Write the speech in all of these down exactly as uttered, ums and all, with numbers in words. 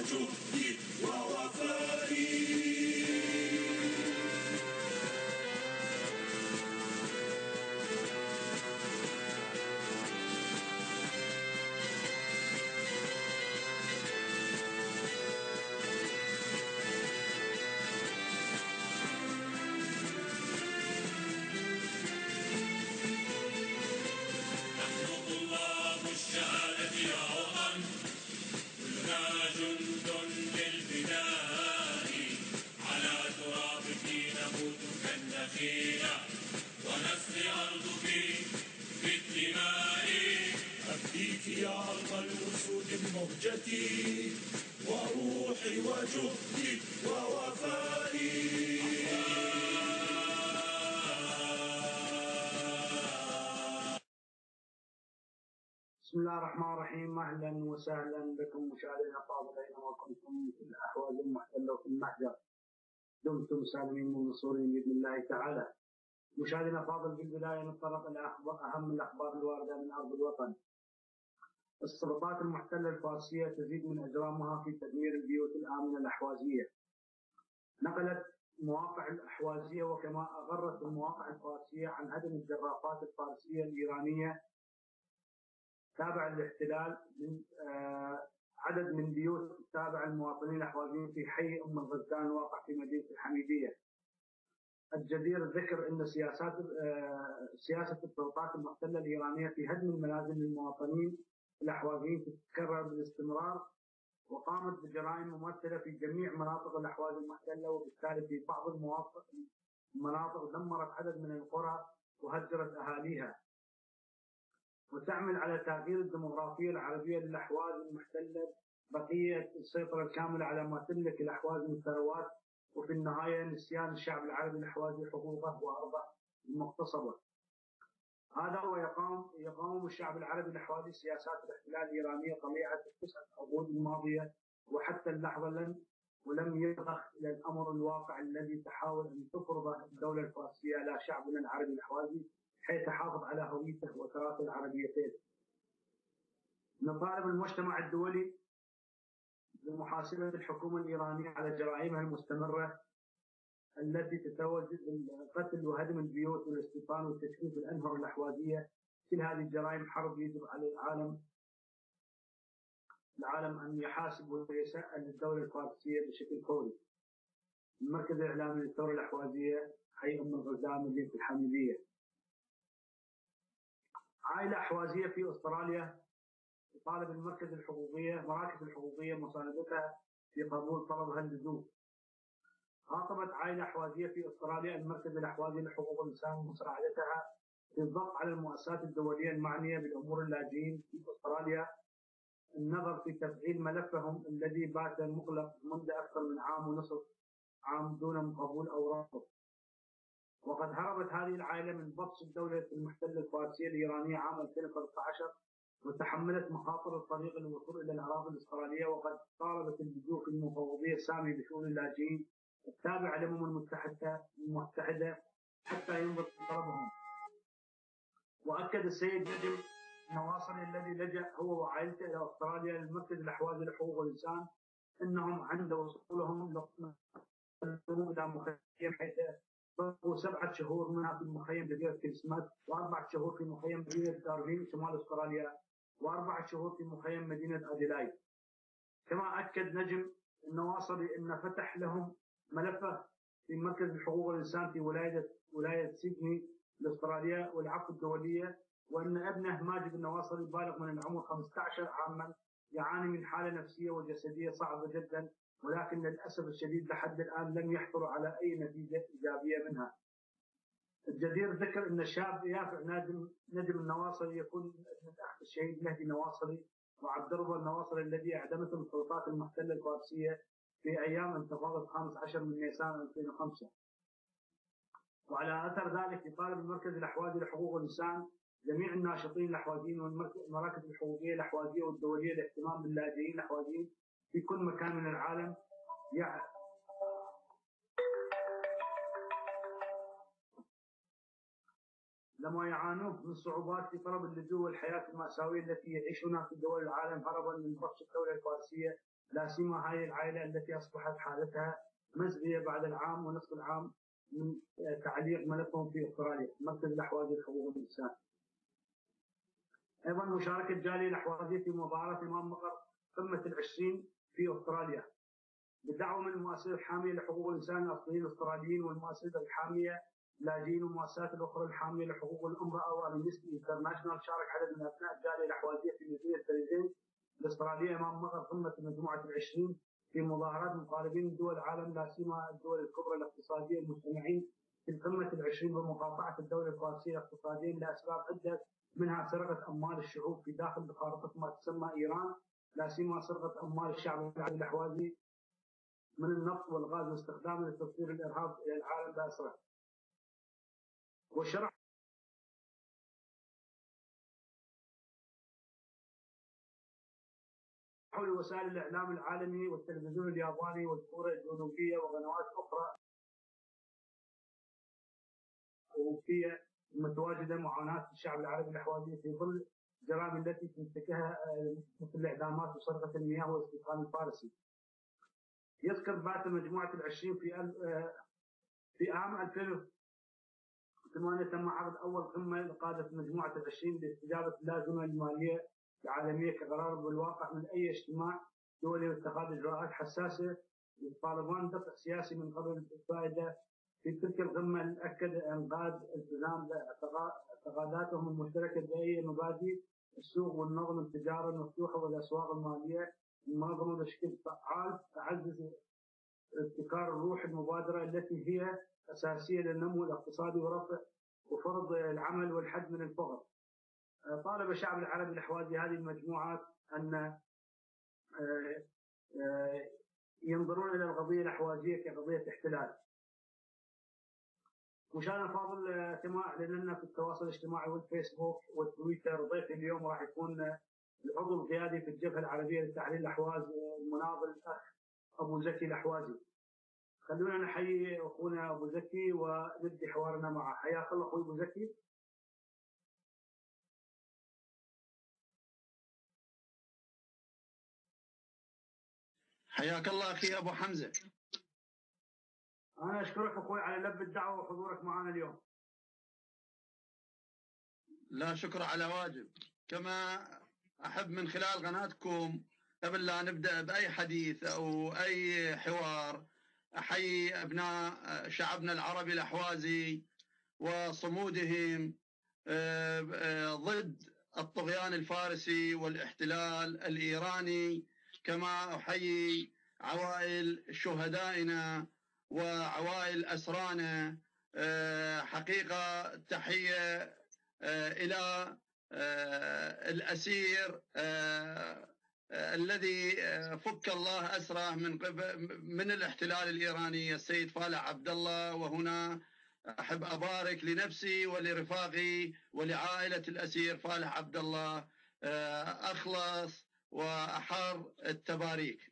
وجهدي ووفائي. ونسقي أرضك بالدماء. أفديك يا أرض الأسود بمهجتي وروحي وجهدي ووفائي. بسم الله الرحمن الرحيم. أهلا وسهلا بكم مشاهدينا الفاضلين، وكنتم في الأحواز المحتلة وفي المحجر، دمتم سالمين ومنصورين بإذن الله تعالى. مشاهدينا الفاضل، في البداية نتطرق إلى أهم الأخبار الواردة من أرض الوطن. السلطات المحتلة الفارسية تزيد من إجرامها في تدمير البيوت الآمنة الأحوازية. نقلت مواقع الأحوازية وكما أغرت المواقع الفارسية عن هدم الجرافات الفارسية الإيرانية تابع للاحتلال من آه عدد من بيوت تابع المواطنين الأحوازيين في حي أم الغزلان الواقع في مدينة الحميدية. الجدير الذكر أن سياسات آه سياسة السلطات المحتلة الإيرانية في هدم المنازل للمواطنين الأحوازيين تتكرر بالاستمرار، وقامت بجرائم ممثلة في جميع مناطق الأحواز المحتلة، وبالتالي في بعض المناطق دمرت عدد من القرى وهجرت أهاليها، وتعمل على تغيير الديموغرافية العربية للأحواز المحتلة، بقية السيطرة الكاملة على ما تملك الأحواز من ثروات، وفي النهاية نسيان الشعب العربي الأحوازي حقوقه وأرضه المغتصبة. هذا هو يقام يقاوم الشعب العربي الأحوازي سياسات الاحتلال الإيرانية طبيعة التسعة عقود الماضية، وحتى اللحظة لم ولم يرضخ إلى الأمر الواقع الذي تحاول أن تفرضه الدولة الفارسية على شعبنا العربي الأحوازي، حيث تحافظ على هويته وتراثه العربيتين. نطالب المجتمع الدولي بمحاسبة الحكومة الإيرانية على جرائمها المستمرة التي تتوج بالقتل وهدم البيوت والاستيطان وتجفيف الأنهر الأحوازية. كل هذه الجرائم حرب يجب على العالم العالم أن يحاسب ويسأل الدولة الفارسية بشكل فوري. المركز الإعلامي للثورة الأحوازية، حي أم الغزلان، مدينة الحميدية. عائلة أحوازية في أستراليا تطالب المركز الحقوقية مراكز الحقوقية مساندتها في قبول طلبها اللزوم. خاطبت عائلة أحوازية في أستراليا المركز الأحوازي لحقوق الإنسان ومساعدتها في الضغط على المؤسسات الدولية المعنية بالأمور اللاجئين في أستراليا النظر في تفعيل ملفهم الذي بات مغلق منذ أكثر من عام ونصف عام دون قبول أو رفض. وقد هربت هذه العائلة من بطش الدولة المحتلة الفارسية الإيرانية عام ألفين وثلاثة عشر، وتحملت مخاطر الطريق للوصول إلى الأراضي الأسترالية، وقد طالبت اللجوء في المفوضية السامية بشؤون اللاجئين التابعة للأمم المتحدة المتحدة حتى ينظر في طلبهم. وأكد السيد نجم النواصري الذي لجأ هو وعائلته إلى أستراليا للمركز الأحوازي لحقوق الإنسان أنهم عند وصولهم إلى مخيم حيث بقوا سبعة شهور منها في مخيم جزيرة كريسماس، وأربعة شهور في مخيم مدينة داروين شمال أستراليا، وأربعة شهور في مخيم مدينة أديلايد. كما أكد نجم النواصري أن فتح لهم ملفه في مركز حقوق الإنسان في ولاية ولاية سيدني الأسترالية والعفو الدولية، وأن ابنه ماجد النواصري بالغ من العمر خمسة عشر عاما يعاني من حالة نفسية وجسدية صعبة جدا، ولكن للأسف الشديد لحد الآن لم يحصلوا على أي نتيجة إيجابية منها. الجدير ذكر أن الشاب يافع نجم نجم النواصري يكون ابن الأخ الشهيد مهدي النواصري وعبد الرضا النواصري الذي أعدمته السلطات المحتلة الفارسية في أيام انتفاضة خامس عشر من نيسان ألفين وخمسة. وعلى أثر ذلك يطالب المركز الأحوازي لحقوق الإنسان جميع الناشطين الأحوازيين والمراكز الحقوقية الأحوازية والدولية الاهتمام باللاجئين الأحوازيين في كل مكان من العالم يعني لما يعانون من صعوبات في طلب اللجوء والحياة المأساوية التي يعيشونها في دول العالم هربا من بطش الدولة الفارسية لا سيما هاي العائلة التي أصبحت حالتها مزرية بعد العام ونصف العام من تعليق ملفهم في أستراليا، مركز الأحوال لحقوق الإنسان. أيضا مشاركة جالية الأحوازية في مظاهرة إمام مقر قمة العشرين في أستراليا بالدعوة من المؤسسات الحامية لحقوق الإنسان الأصليين الأستراليين والمؤسسات الحامية اللاجئين والمؤسسات الأخرى الحامية لحقوق الامرأة وأمنستي انترناشونال. شارك عدد من أبناء الجالية الأحوازية في مدينة بريزين الأسترالية أمام مقر قمة مجموعة العشرين في مظاهرات مطالبين دول العالم لا سيما الدول الكبرى الاقتصادية المجتمعين في القمة العشرين بمقاطعة الدولة الفارسية اقتصاديا لأسباب عدة، منها سرقة أموال الشعوب في داخل خارطة ما تسمى إيران، لا سيما سرقة أموال الشعب العربي الأحوازي من النفط والغاز واستخدامه لتصدير الإرهاب إلى العالم بأسره. وشرح حول وسائل الإعلام العالمي والتلفزيون الياباني والكوريا الجنوبية وقنوات أخرى أوروبية المتواجدة معاناة الشعب العربي الأحوازي في ظل الجرائم التي تنتكها مثل الإعدامات وسرقة المياه والاستيطان الفارسي. يذكر بعث مجموعة العشرين في في عام ألفين وثمانية تم عقد أول قمة لقادة مجموعة العشرين لاستجابة اللازمة المالية العالمية كقرار بالواقع من أي اجتماع دولي واتخاذ إجراءات حساسة للطالبان دفع سياسي من قبل الفائدة. في تلك القمة أكد إنقاذ التزام اعتقاداتهم المشتركة بأي مبادئ السوق والنظم التجارة المفتوحة والأسواق المالية المنظمة بشكل فعال، تعزز ابتكار الروح المبادرة التي هي أساسية للنمو الاقتصادي ورفع وفرض العمل والحد من الفقر. طالب الشعب العربي الأحوازي هذه المجموعات أن ينظرون إلى القضية الأحوازية كقضية احتلال. مشاهدينا الفاضل، كما أعلنا في التواصل الاجتماعي والفيسبوك والتويتر، ضيفي اليوم راح يكون العضو القيادي في الجبهة العربية لتحرير الأحواز المناضل الأخ أبو زكي الأحوازي. خلونا نحيي أخونا أبو زكي ونبدي حوارنا معه. حياك الله أخوي أبو زكي. حياك الله أخي أبو حمزة. أنا أشكرك أخوي على لبى الدعوة وحضورك معنا اليوم. لا شكر على واجب. كما أحب من خلال قناتكم قبل لا نبدأ بأي حديث أو أي حوار أحيي أبناء شعبنا العربي الأحوازي وصمودهم ضد الطغيان الفارسي والاحتلال الإيراني. كما أحيي عوائل شهدائنا وعوائل أسرانا. حقيقة تحية إلى الأسير الذي فك الله أسره من قبل من الاحتلال الإيراني السيد فالح عبد الله. وهنا أحب أبارك لنفسي ولرفاقي ولعائلة الأسير فالح عبد الله أخلص وأحر التباريك.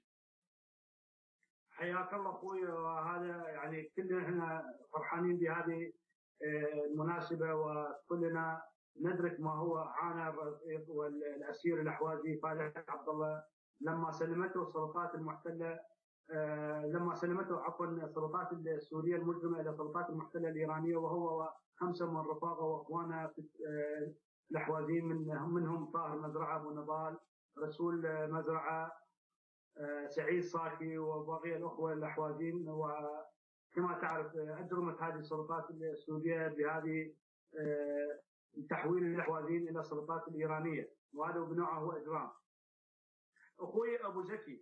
حياك الله أخوي، وهذا يعني كلنا احنا فرحانين بهذه المناسبة، وكلنا ندرك ما هو عانى الرفيق والأسير الأحوازي فالح عبد الله لما سلمته السلطات المحتلة لما سلمته عفوا السلطات السورية المجرمة إلى السلطات المحتلة الإيرانية، وهو وخمسة من رفاقه وأخوانه الأحوازيين منهم طاهر مزرعة أبو نضال، رسول مزرعة، سعيد صاكي، وبقية الأخوة الأحوازيين. وكما تعرف أجرمت هذه السلطات السورية بهذه تحويل الأحوازيين إلى السلطات الإيرانية، وهذا بنوعه هو إجرام. أخوي أبو زكي،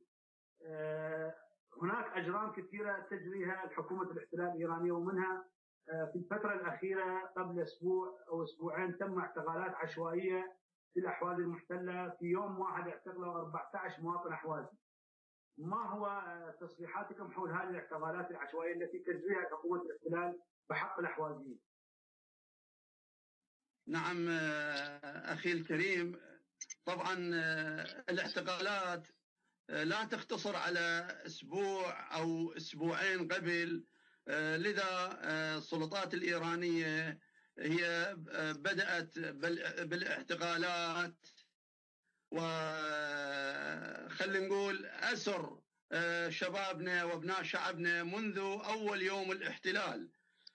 هناك أجرام كثيرة تجريها الحكومة الاحتلال الإيرانية، ومنها في الفترة الأخيرة قبل أسبوع أو أسبوعين تم اعتقالات عشوائية في الأحواز المحتلة. في يوم واحد اعتقلوا أربعة عشر مواطن أحوازي. ما هو تصريحاتكم حول هذه الاعتقالات العشوائية التي تجريها حكومة الاحتلال بحق الأحوازيين؟ نعم أخي الكريم، طبعا الاعتقالات لا تختصر على أسبوع أو أسبوعين قبل، لذا السلطات الإيرانية هي بدأت بالاعتقالات وخلينا نقول أسر شبابنا وابناء شعبنا منذ أول يوم الاحتلال.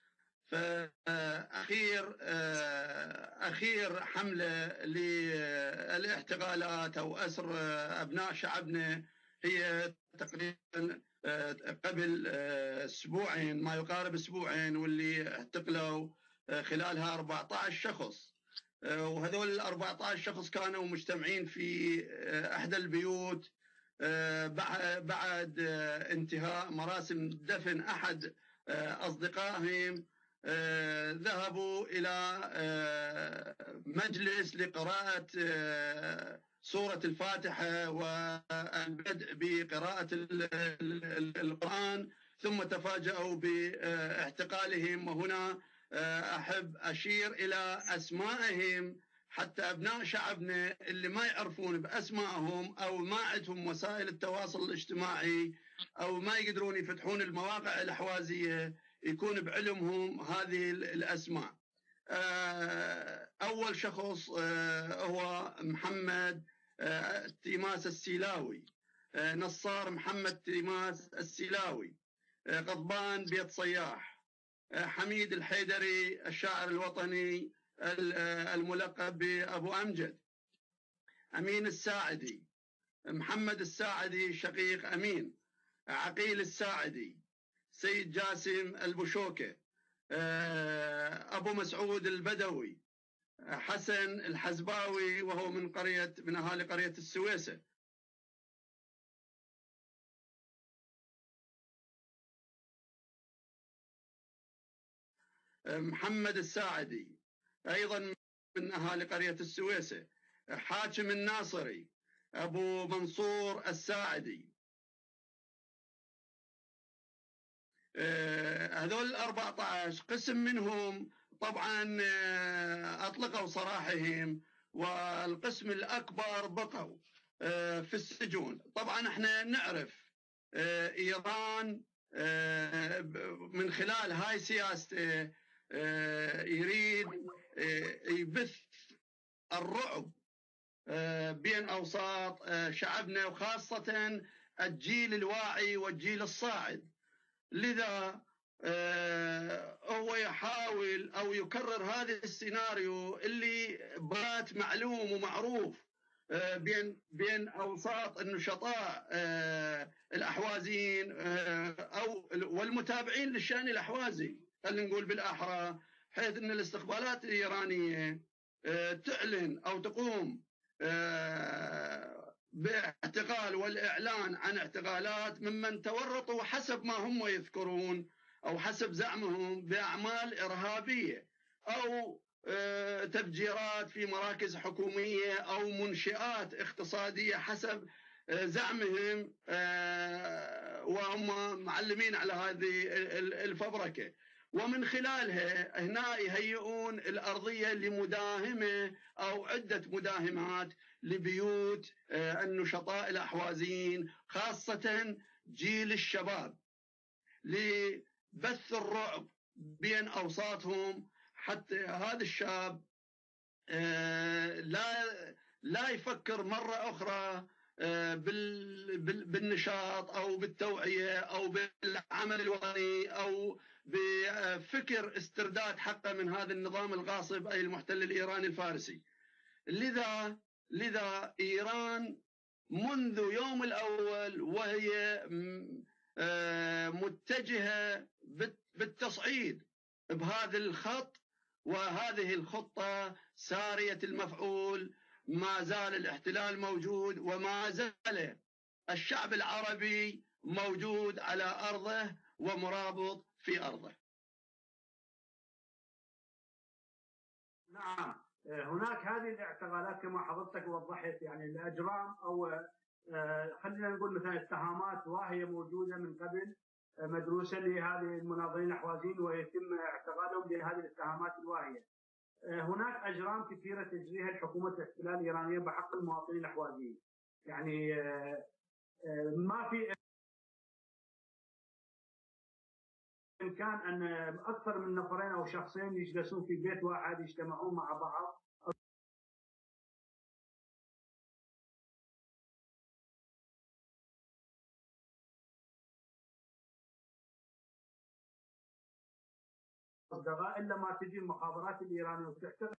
فأخير أخير حملة للاحتقالات أو أسر أبناء شعبنا هي تقريبا قبل أسبوعين، ما يقارب أسبوعين، واللي اعتقلوا خلالها أربعة عشر شخص. وهذول ال أربعة عشر شخص كانوا مجتمعين في أحدى البيوت بعد انتهاء مراسم دفن أحد أصدقائهم. ذهبوا إلى مجلس لقراءة سورة الفاتحة والبدء بقراءة القرآن، ثم تفاجأوا باعتقالهم. وهنا أحب أشير إلى أسمائهم حتى أبناء شعبنا اللي ما يعرفون بأسمائهم أو ما عندهم وسائل التواصل الاجتماعي أو ما يقدرون يفتحون المواقع الأحوازية يكون بعلمهم هذه الأسماء. أول شخص هو محمد تيماس السيلاوي، نصار محمد تيماس السيلاوي، قضبان بيت صياح، حميد الحيدري الشاعر الوطني الملقب بأبو أمجد، أمين الساعدي، محمد الساعدي شقيق أمين، عقيل الساعدي، سيد جاسم البشوكة، أبو مسعود البدوي، حسن الحزباوي وهو من قرية من أهالي قرية السويسة، محمد الساعدي أيضا من أهالي قرية السويسة، حاكم الناصري، أبو منصور الساعدي. هذول الأربعة عشر قسم منهم طبعا أطلقوا سراحهم، والقسم الأكبر بقوا في السجون. طبعا احنا نعرف إيران من خلال هاي سياسته يريد يبث الرعب بين أوساط شعبنا وخاصة الجيل الواعي والجيل الصاعد. لذا هو يحاول أو يكرر هذا السيناريو اللي بات معلوم ومعروف بين بين أوساط النشطاء الأحوازيين أو والمتابعين للشأن الأحوازي، خلينا نقول بالأحرى، حيث أن الاستخبارات الإيرانية تعلن أو تقوم باعتقال والإعلان عن اعتقالات ممن تورطوا حسب ما هم يذكرون أو حسب زعمهم بأعمال إرهابية أو تفجيرات في مراكز حكومية أو منشآت اقتصادية حسب زعمهم، وهم معلمين على هذه الفبركة. ومن خلالها هنا يهيئون الأرضية لمداهمة أو عدة مداهمات لبيوت النشطاء الأحوازيين، خاصة جيل الشباب، لبث الرعب بين أوساطهم حتى هذا الشاب لا لا يفكر مرة أخرى بالنشاط أو بالتوعية أو بالعمل الوطني أو بفكر استرداد حقه من هذا النظام الغاصب أي المحتل الإيراني الفارسي. لذا لذا إيران منذ يوم الأول وهي متجهة بالتصعيد بهذا الخط، وهذه الخطة سارية المفعول. ما زال الاحتلال موجود وما زال الشعب العربي موجود على أرضه ومرابط في أرضه. نعم، هناك هذه الاعتقالات كما حضرتك وضحت، يعني الأجرام أو خلينا نقول مثلا اتهامات واهية موجودة من قبل مدروسة لهذه المناضلين الأحوازيين ويتم اعتقالهم بهذه الاتهامات الواهية. هناك أجرام كثيرة تجريها الحكومة الاحتلال الإيرانية بحق المواطنين الأحوازيين، يعني ما في إمكان أن أكثر من نفرين أو شخصين يجلسون في بيت واحد يجتمعون مع بعض مصدغه الا ما تجي المخابرات الايرانيه وتحتقر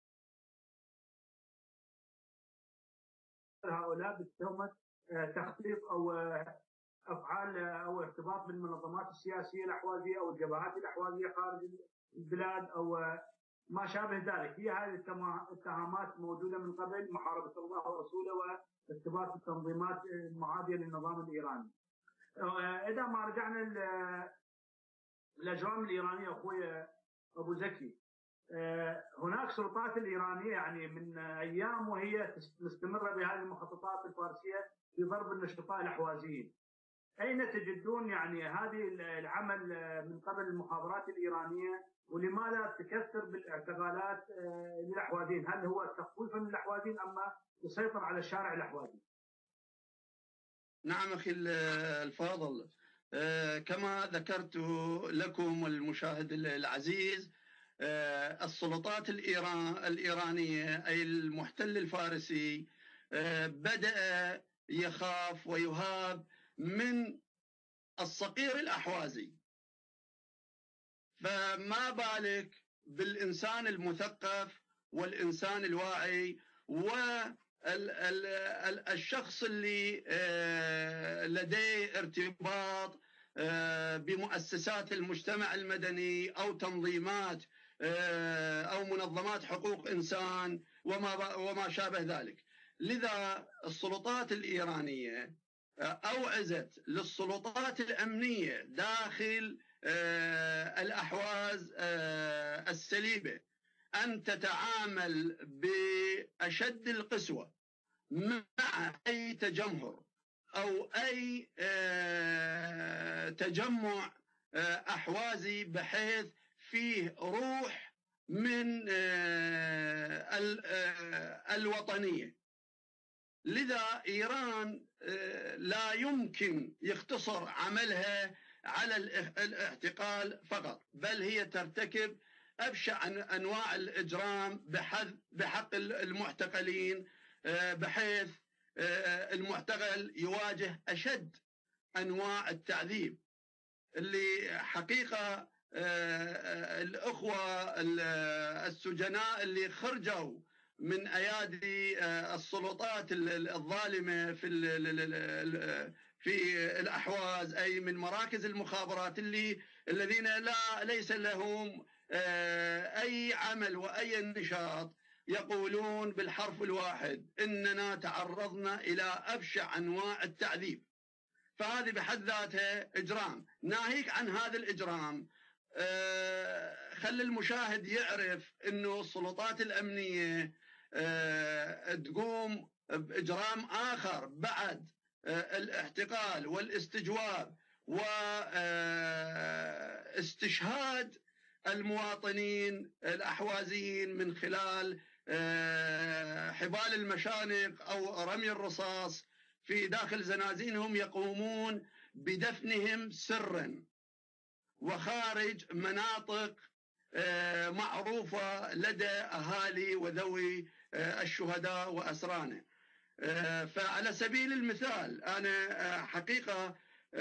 هؤلاء بتهمه تخطيط او افعال او ارتباط بالمنظمات السياسيه الاحوازيه او الجبهات الاحوازيه خارج البلاد او ما شابه ذلك. هي هذه الاتهامات موجوده من قبل محاربه الله ورسوله وارتباط التنظيمات المعاديه للنظام الايراني. اذا ما رجعنا للاجرام الايرانيه اخوي ابو زكي، هناك سلطات الايرانيه يعني من ايام وهي مستمره بهذه المخططات الفارسيه في ضرب النشطاء الاحوازيين. اين تجدون يعني هذه العمل من قبل المخابرات الايرانيه، ولماذا تكثر بالاعتقالات للاحوازيين؟ هل هو تخويفا للاحوازيين ام يسيطر على الشارع الاحوازي؟ نعم أخي الفاضل، كما ذكرت لكم والمشاهد العزيز، السلطات الإيرانية أي المحتل الفارسي بدأ يخاف ويهاب من الصقير الأحوازي، فما بالك بالإنسان المثقف والإنسان الواعي والشخص اللي لديه ارتباط بمؤسسات المجتمع المدني أو تنظيمات أو منظمات حقوق إنسان وما وما شابه ذلك. لذا السلطات الإيرانية أوعزت للسلطات الأمنية داخل الأحواز السليبة أن تتعامل بأشد القسوة مع أي تجمهر أو أي تجمع أحوازي بحيث فيه روح من الوطنية. لذا إيران لا يمكن يختصر عملها على الاعتقال فقط، بل هي ترتكب أبشع أنواع الإجرام بحق المعتقلين، بحيث المعتقل يواجه أشد أنواع التعذيب اللي حقيقة الأخوة السجناء اللي خرجوا من أيادي السلطات الظالمة في في الأحواز أي من مراكز المخابرات اللي الذين لا ليس لهم أي عمل وأي نشاط، يقولون بالحرف الواحد إننا تعرضنا إلى أبشع أنواع التعذيب. فهذه بحد ذاتها إجرام. ناهيك عن هذا الإجرام، خلي المشاهد يعرف إنه السلطات الأمنية تقوم بإجرام آخر بعد الاحتقال والاستجواب واستشهاد المواطنين الأحوازيين من خلال حبال المشانق أو رمي الرصاص في داخل زنازينهم. يقومون بدفنهم سرا وخارج مناطق معروفة لدى أهالي وذوي الشهداء وأسرانه. فعلى سبيل المثال أنا حقيقة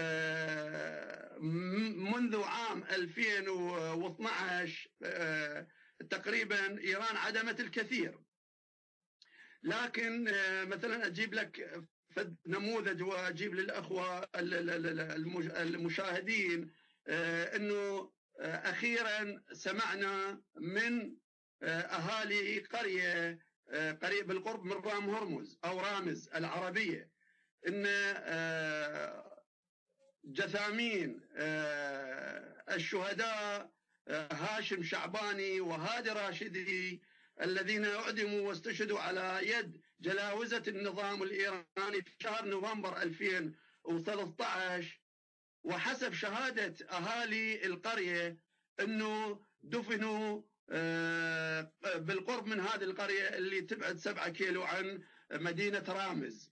منذ عام ألفين واثني عشر تقريبا إيران عدمت الكثير، لكن مثلا أجيب لك نموذج وأجيب للأخوة المشاهدين أنه أخيرا سمعنا من أهالي قرية قريب بالقرب من رام هرمز أو رامز العربية أن جثامين الشهداء هاشم شعباني وهادي راشدي الذين أعدموا واستشهدوا على يد جلاوزة النظام الإيراني في شهر نوفمبر ألفين وثلاثة عشر، وحسب شهادة أهالي القرية أنه دفنوا بالقرب من هذه القرية اللي تبعد سبعة كيلو عن مدينة رامز.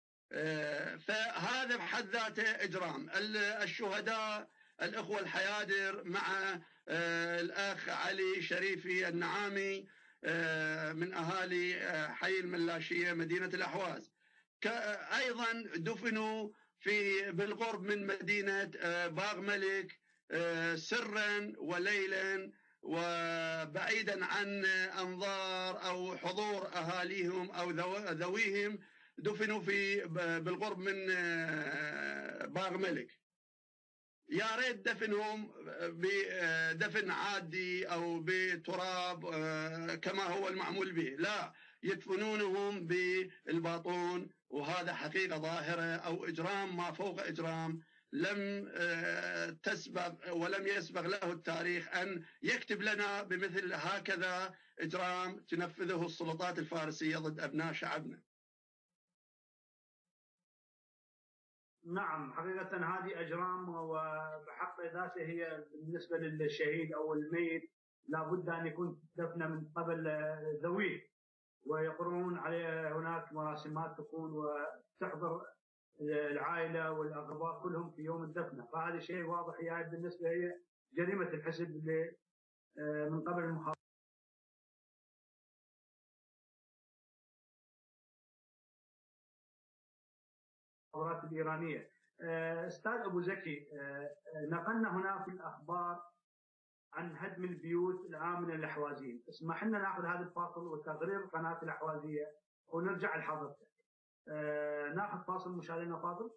فهذا بحد ذاته إجرام. الشهداء الأخوة الحيادر مع الأخ علي شريفي النعامي من أهالي حي الملاشية مدينة الأحواز أيضا دفنوا في بالقرب من مدينة باغ ملك سرا وليلا وبعيدا عن أنظار أو حضور أهاليهم أو ذويهم دفنوا في بالقرب من باغ ملك. يا ريت دفنهم بدفن عادي أو بتراب كما هو المعمول به، لا، يدفنونهم بالباطون، وهذا حقيقة ظاهرة أو إجرام ما فوق إجرام لم تسبق ولم يسبق له التاريخ أن يكتب لنا بمثل هكذا إجرام تنفذه السلطات الفارسية ضد أبناء شعبنا. نعم، حقيقة هذه أجرام وبحق ذاته هي بالنسبة للشهيد أو الميت لابد أن يكون دفنه من قبل ذويه، ويقررون عليه هناك مراسمات تكون وتحضر العائلة والأقرباء كلهم في يوم الدفنة، فهذا شيء واضح. يعني بالنسبة هي جريمة الحسد من قبل المخابرات الإيرانية. أستاذ أبو زكي، نقلنا هنا في الأخبار عن هدم البيوت الآمنة للأحوازيين، اسمح لنا ناخذ هذا الفاصل وتقرير قناة الأحوازية ونرجع لحضرتك. ناخذ فاصل مشاهدينا فاضل.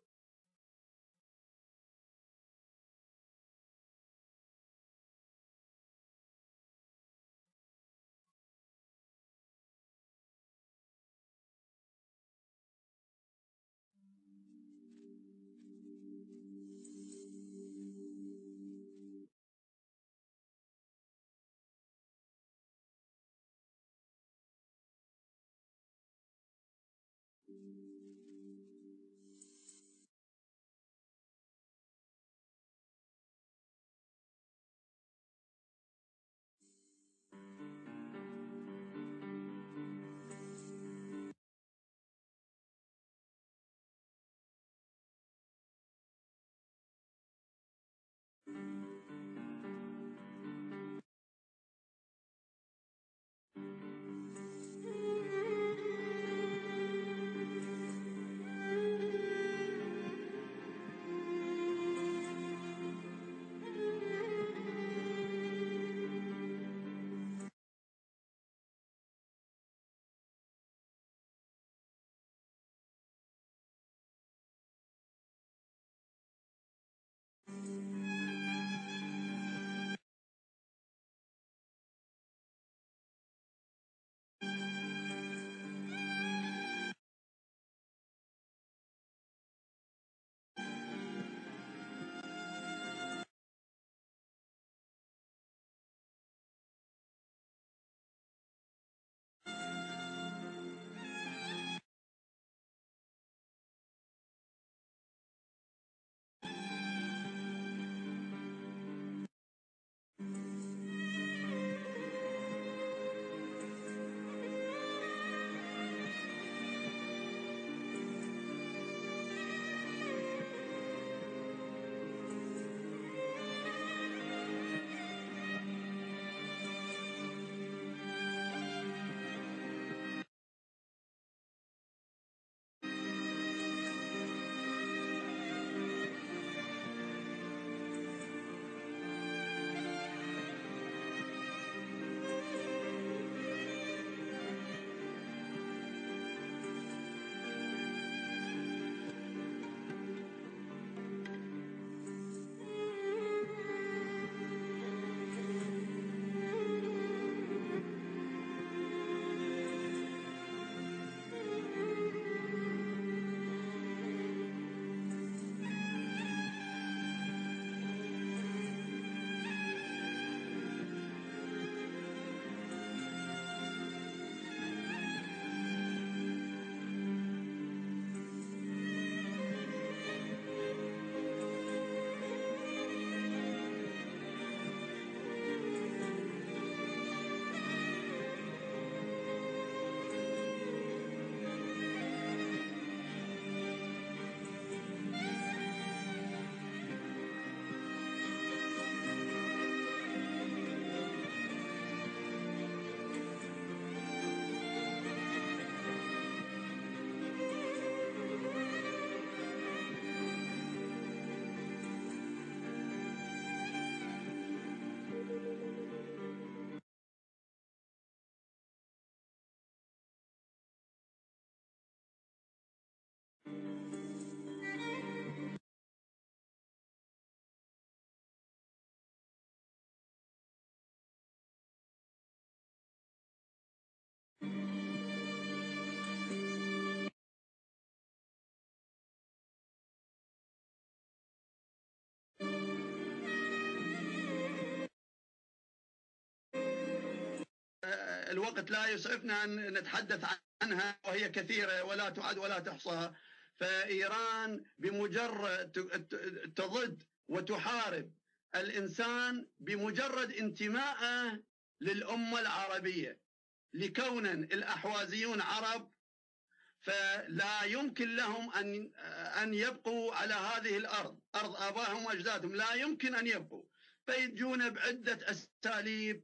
الوقت لا يسعفنا أن نتحدث عنها، وهي كثيرة ولا تعد ولا تحصى. فإيران بمجرد تضد وتحارب الإنسان بمجرد انتمائه للأمة العربية، لكون الأحوازيون عرب فلا يمكن لهم أن أن يبقوا على هذه الأرض، أرض آبائهم وأجدادهم، لا يمكن أن يبقوا، فيجون بعدة أساليب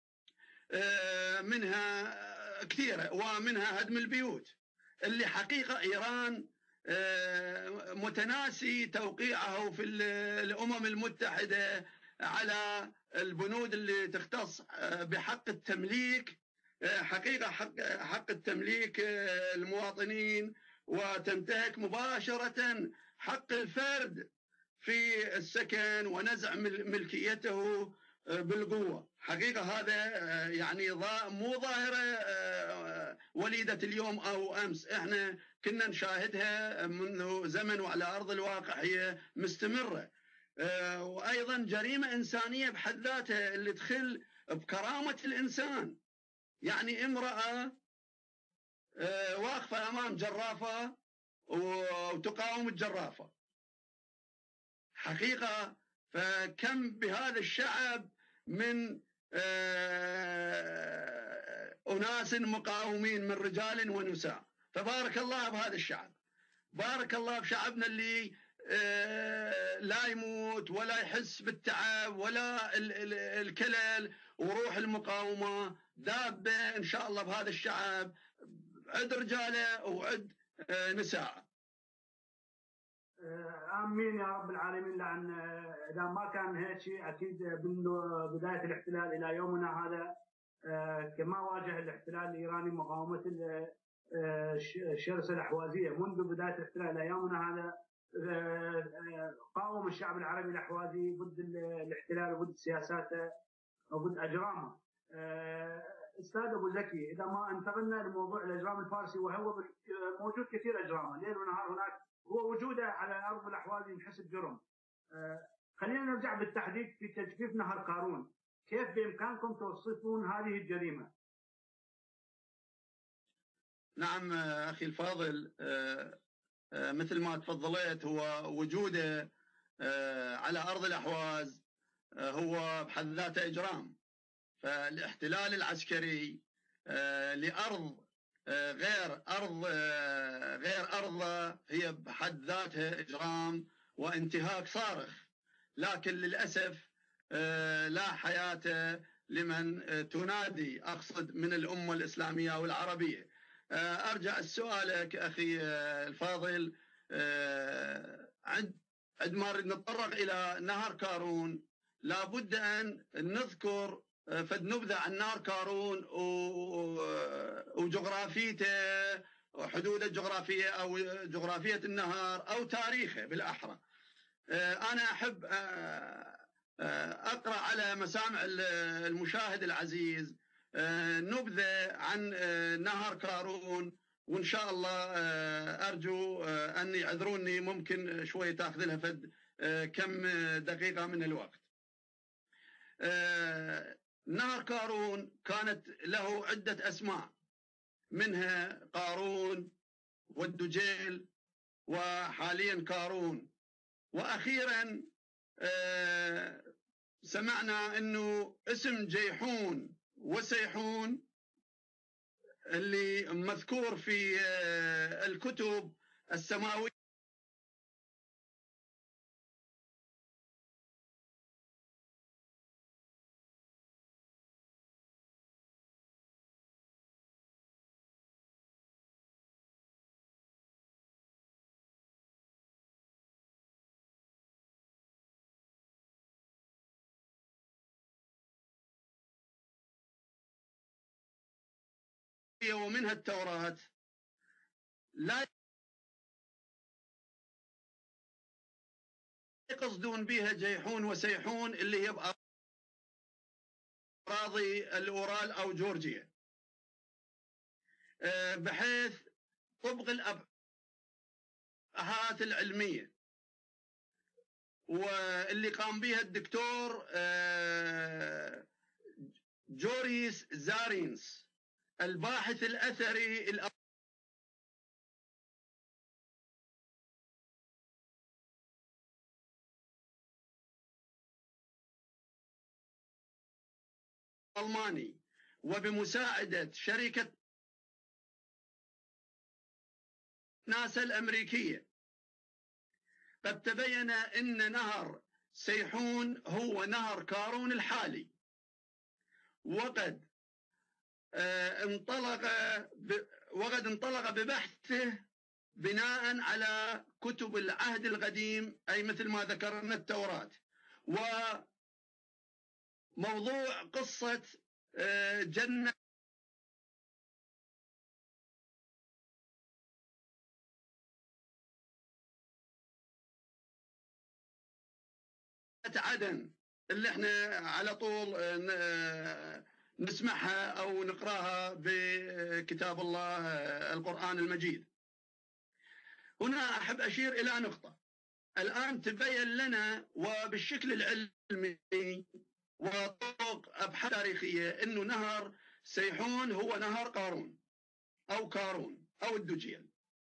منها كثيرة، ومنها هدم البيوت اللي حقيقة إيران متناسي توقيعه في الأمم المتحدة على البنود اللي تختص بحق التمليك، حقيقة حق, حق التمليك المواطنين، وتنتهك مباشرة حق الفرد في السكن ونزع ملكيته بالقوة. حقيقة هذا يعني مو ظاهرة وليدة اليوم أو أمس، إحنا كنا نشاهدها منذ زمن، وعلى أرض الواقع هي مستمرة. وأيضا جريمة إنسانية بحد ذاتها اللي تخل بكرامة الإنسان. يعني امرأة واقفة أمام جرافة وتقاوم الجرافة، حقيقة فكم بهذا الشعب من أناس مقاومين من رجال ونساء. فبارك الله بهذا الشعب، بارك الله بشعبنا اللي لا يموت ولا يحس بالتعب ولا الكلل، وروح المقاومة دابة إن شاء الله بهذا الشعب، عد رجاله وعد نساء. آمين يا رب العالمين. لأن إذا ما كان هيك شيء أكيد من بداية الاحتلال إلى يومنا هذا كما واجه الاحتلال الإيراني مقاومة الشرسة الأحوازية منذ بداية الاحتلال إلى يومنا هذا، قاوم الشعب العربي الأحوازي ضد الاحتلال وضد سياساته وضد أجرامه. أستاذ أبو زكي، إذا ما انتقلنا لموضوع الأجرام الفارسي، وهو موجود كثير أجرام ليل ونهار هناك، هو وجوده على أرض الأحوازي ينحسب جرم. خلينا نرجع بالتحديد في تجفيف نهر قارون، كيف بإمكانكم توصفون هذه الجريمة؟ نعم أخي الفاضل، مثل ما تفضلت، هو وجوده على أرض الأحواز هو بحد ذاته إجرام. فالاحتلال العسكري لأرض غير أرض غير أرضه هي بحد ذاتها إجرام وانتهاك صارخ، لكن للأسف لا حياة لمن تنادي، أقصد من الأمة الإسلامية والعربية. أرجع سؤالك أخي الفاضل، عندما نتطرق إلى نهر قارون لابد أن نذكر فد نبذة عن نهر قارون وجغرافيته وحدوده الجغرافية أو جغرافية النهر أو تاريخه بالأحرى. أنا أحب أقرأ على مسامع المشاهد العزيز نبذة عن نهر قارون، وإن شاء الله أرجو أن يعذروني، ممكن شوي تأخذ لها فد كم دقيقة من الوقت. نهر قارون كانت له عدة أسماء، منها قارون والدجيل وحاليا قارون، وأخيرا سمعنا أنه اسم جيحون وسيحون اللي مذكور في الكتب السماوية ومنها التوراة لا يقصدون بها جيحون وسيحون اللي هي بأراضي الأورال أو جورجيا، بحيث طبق الأبحاث العلمية واللي قام بها الدكتور جوريس زارينس الباحث الأثري الألماني وبمساعدة شركة ناسا الأمريكية قد تبين أن نهر سيحون هو نهر كارون الحالي، وقد انطلق وقد انطلق ببحثه بناء على كتب العهد القديم، أي مثل ما ذكرنا التوراة. وموضوع قصة جنة عدن اللي احنا على طول نسمعها أو نقراها بكتاب الله القرآن المجيد. هنا أحب أشير إلى نقطة الآن تبين لنا وبالشكل العلمي وطرق أبحاث تاريخية أنه نهر سيحون هو نهر قارون أو كارون أو الدجيل.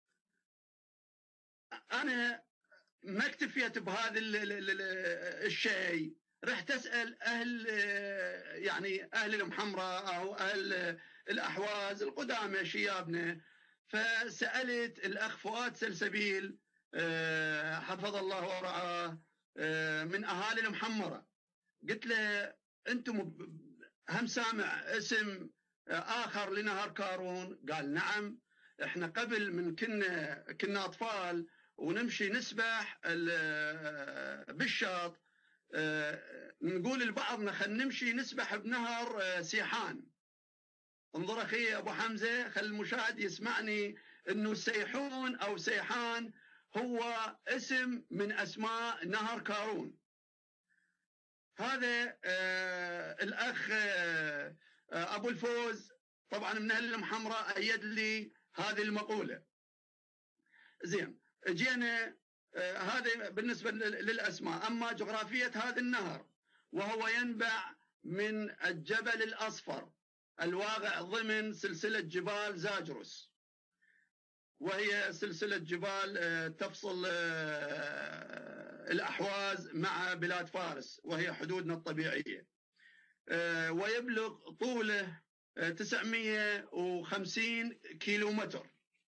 أنا ما اكتفيت بهذا الشيء، رحت أسأل أهل يعني أهل المحمرة أو أهل الأحواز القدامى شيابنا، فسألت الأخ فؤاد سلسبيل حفظ الله ورعاه من أهالي المحمرة، قلت له أنتم هم سامع اسم آخر لنهر كارون؟ قال نعم، احنا قبل من كنا كنا أطفال ونمشي نسبح بالشاط، نقول لبعضنا خلينا نمشي نسبح بنهر سيحان. انظر أخي أبو حمزة، خل المشاهد يسمعني، أنه سيحون أو سيحان هو اسم من أسماء نهر كارون. هذا آه الأخ آه أبو الفوز طبعا من أهل المحمرة أيد لي هذه المقولة. زين، جينا آه هذا بالنسبة للأسماء. أما جغرافية هذا النهر، وهو ينبع من الجبل الأصفر الواقع ضمن سلسلة جبال زاجرس، وهي سلسلة جبال آه تفصل آه الأحواز مع بلاد فارس وهي حدودنا الطبيعية، ويبلغ طوله تسعمئة وخمسين كيلو متر،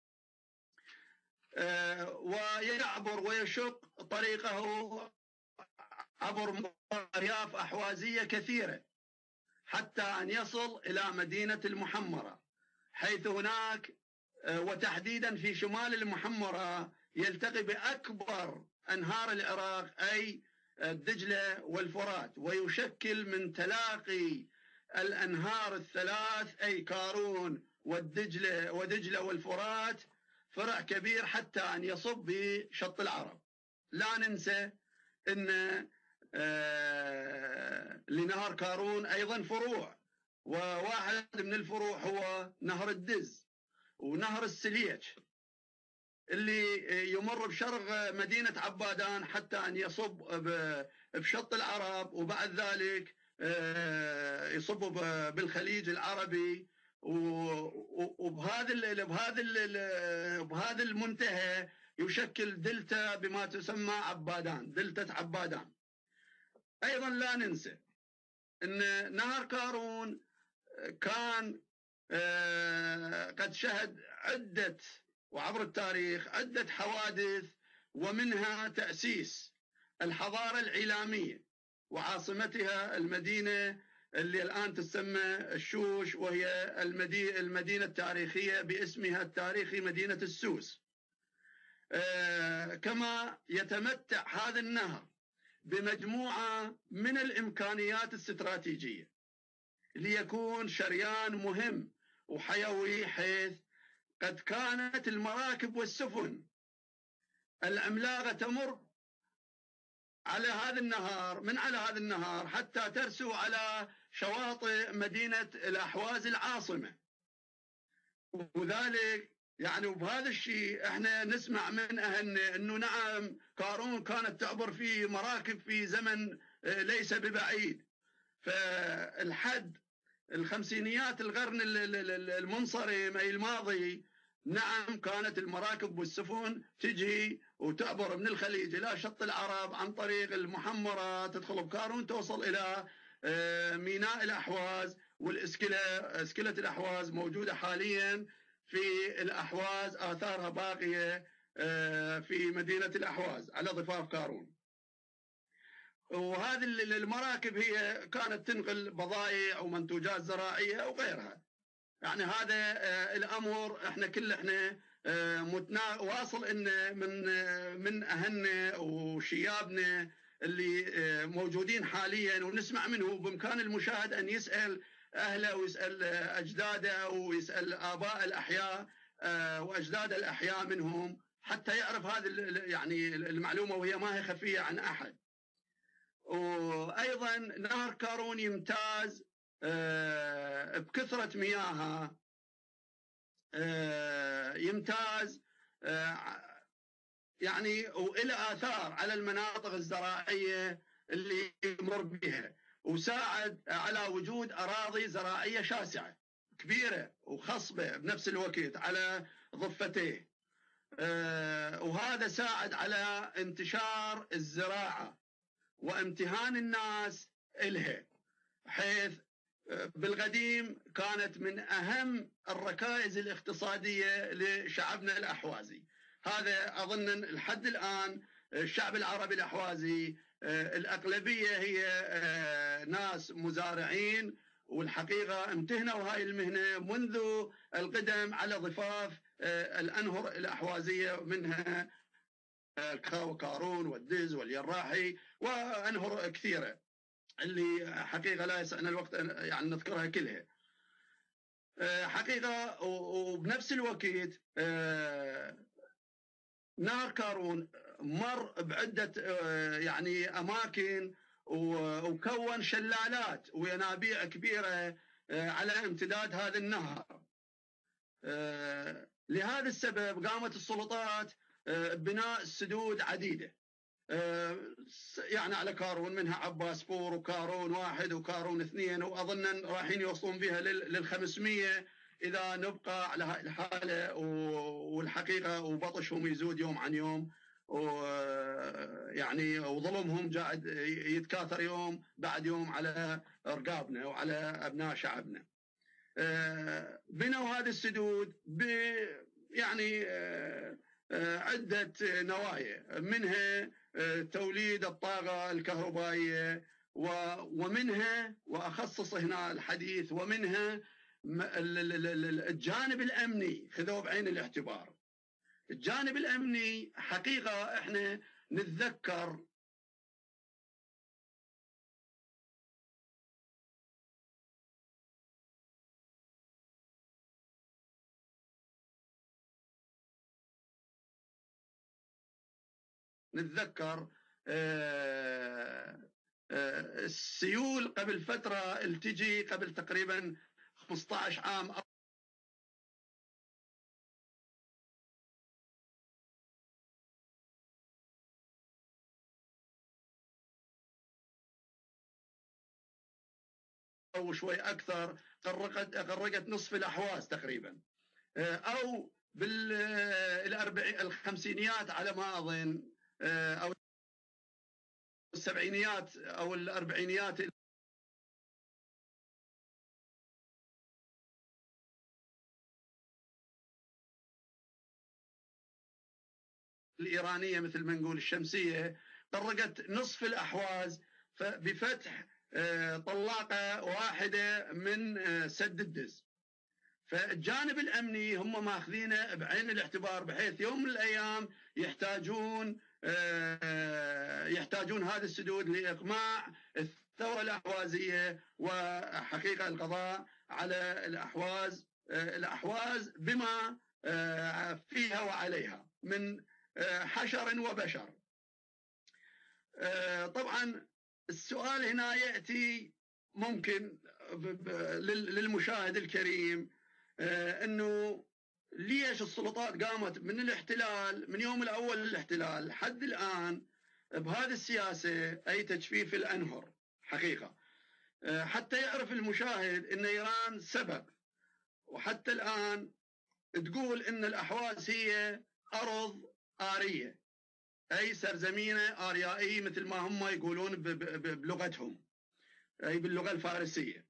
ويعبر ويشق طريقه عبر أرياف أحوازية كثيرة حتى أن يصل إلى مدينة المحمرة، حيث هناك وتحديدا في شمال المحمرة يلتقي بأكبر أنهار العراق أي الدجلة والفرات، ويشكل من تلاقي الأنهار الثلاث أي كارون والدجلة ودجلة والفرات فرع كبير حتى أن يصب بشط العرب. لا ننسى أن لنهر كارون أيضا فروع، وواحد من الفروع هو نهر الدز ونهر السليج اللي يمر بشرق مدينة عبادان حتى أن يصب بشط العرب، وبعد ذلك يصب بالخليج العربي، وبهذا بهذا بهذا المنتهى يشكل دلتا بما تسمى عبادان، دلتا عبادان. أيضا لا ننسى أن نهر كارون كان قد شهد عدة وعبر التاريخ عدة حوادث، ومنها تأسيس الحضارة العلامية وعاصمتها المدينة اللي الآن تسمى الشوش، وهي المدينة التاريخية باسمها التاريخي مدينة السوس. كما يتمتع هذا النهر بمجموعة من الإمكانيات الاستراتيجية ليكون شريان مهم وحيوي، حيث قد كانت المراكب والسفن العملاقة تمر على هذا النهر من على هذا النهر حتى ترسو على شواطئ مدينة الأحواز العاصمة. وذلك يعني وبهذا الشيء احنا نسمع من أهلنا أنه نعم كارون كانت تعبر في مراكب في زمن ليس ببعيد. فالحد الخمسينيات القرن المنصرم أي الماضي، نعم كانت المراكب والسفن تجي وتعبر من الخليج إلى شط العرب عن طريق المحمرة، تدخل بكارون توصل إلى ميناء الأحواز، والإسكلة إسكلة الأحواز موجودة حاليا في الأحواز، آثارها باقية في مدينة الأحواز على ضفاف كارون. وهذه المراكب هي كانت تنقل بضائع ومنتوجات زراعية وغيرها. يعني هذا الأمر احنا كل احنا متنا واصل ان من من اهلنا وشيابنا اللي موجودين حاليا ونسمع منه، بامكان المشاهد ان يسال اهله ويسال اجداده ويسال اباء الاحياء واجداد الاحياء منهم حتى يعرف هذه يعني المعلومه، وهي ما هي خفيه عن احد. وايضا نهر كارون يمتاز بكثره مياهها، يمتاز يعني وإلى آثار على المناطق الزراعية اللي يمر بها، وساعد على وجود أراضي زراعية شاسعة كبيرة وخصبة بنفس الوقت على ضفتيه، وهذا ساعد على انتشار الزراعة وامتهان الناس إلها، حيث بالقديم كانت من أهم الركائز الاقتصادية لشعبنا الأحوازي. هذا أظن لحد الآن الشعب العربي الأحوازي الأغلبية هي ناس مزارعين، والحقيقة امتهنوا هاي المهنة منذ القدم على ضفاف الأنهر الأحوازية، منها كارون والدز واليراحي وأنهر كثيرة اللي حقيقة لا يسعنا الوقت يعني نذكرها كلها. حقيقة وبنفس الوقت نهر كارون مر بعدة يعني أماكن وكون شلالات وينابيع كبيرة على امتداد هذا النهر. لهذا السبب قامت السلطات ببناء سدود عديدة يعني على كارون، منها عباس بور وكارون واحد وكارون اثنين، وأظن رايحين يوصلون بها للخمسمية إذا نبقى على هاي الحالة. والحقيقة وبطشهم يزود يوم عن يوم، ويعني وظلمهم قاعد يتكاثر يوم بعد يوم على رقابنا وعلى أبناء شعبنا. بنوا هذه السدود ب يعني عدة نوايا، منها توليد الطاقة الكهربائية، ومنها وأخصص هنا الحديث، ومنها الجانب الأمني خذوه بعين الاعتبار. الجانب الأمني حقيقة احنا نتذكر نتذكر السيول قبل فترة التجي قبل تقريبا خمسة عشر عام أو شوي أكثر، غرقت غرقت نصف الأحواز تقريبا، أو بالأربعين الخمسينيات على ما أظن، أو السبعينيات أو الأربعينيات الإيرانية مثل ما نقول الشمسية، غرقت نصف الأحواز بفتح طلاقة واحدة من سد الدز. فالجانب الأمني هم ماخذينه بعين الاعتبار، بحيث يوم من الأيام يحتاجون يحتاجون هذه السدود لإقماع الثورة الأحوازية، وحقيقة القضاء على الأحواز الأحواز بما فيها وعليها من حشر وبشر. طبعا السؤال هنا يأتي ممكن للمشاهد الكريم، أنه ليش السلطات قامت من الاحتلال من يوم الأول للاحتلال لحد الآن بهذه السياسة، أي تجفيف الأنهر حقيقة. حتى يعرف المشاهد أن إيران سبق وحتى الآن تقول أن الأحواز هي أرض آرية، أي سرزمينة آريائية مثل ما هم يقولون بلغتهم، أي باللغة الفارسية،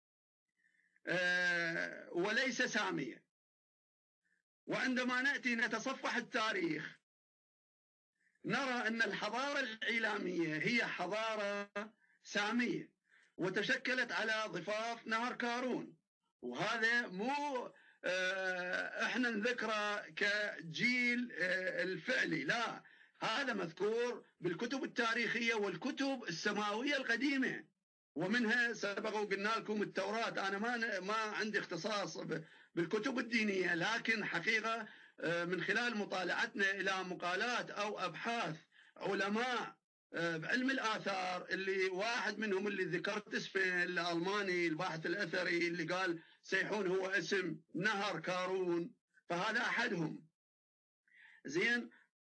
وليس سامية. وعندما نأتي نتصفح التاريخ نرى أن الحضارة الإعلامية هي حضارة سامية وتشكلت على ضفاف نهر كارون، وهذا مو احنا نذكره كجيل الفعلي، لا، هذا مذكور بالكتب التاريخية والكتب السماوية القديمة، ومنها سبق وقلنا لكم التوراة. أنا ما ما عندي اختصاص بالكتب الدينية، لكن حقيقة من خلال مطالعتنا إلى مقالات أو أبحاث علماء بعلم الآثار، اللي واحد منهم اللي ذكرت اسمه الألماني الباحث الأثري اللي قال سيحون هو اسم نهر كارون، فهذا أحدهم. زين،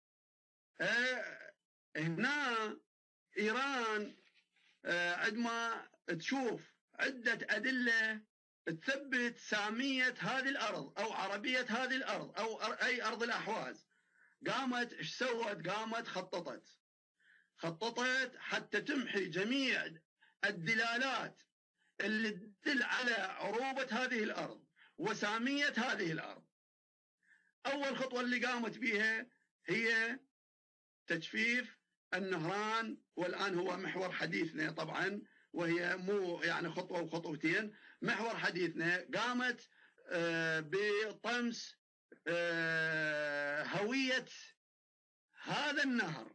آه هنا إيران آه عندما تشوف عدة أدلة تثبت سامية هذه الأرض أو عربية هذه الأرض أو أي أرض الأحواز، قامت إيش سوت؟ قامت خططت خططت حتى تمحي جميع الدلالات اللي تدل على عروبة هذه الأرض وسامية هذه الأرض. أول خطوة اللي قامت بها هي تجفيف النهران، والآن هو محور حديثنا طبعا، وهي مو يعني خطوة وخطوتين، محور حديثنا. قامت بطمس هوية هذا النهر،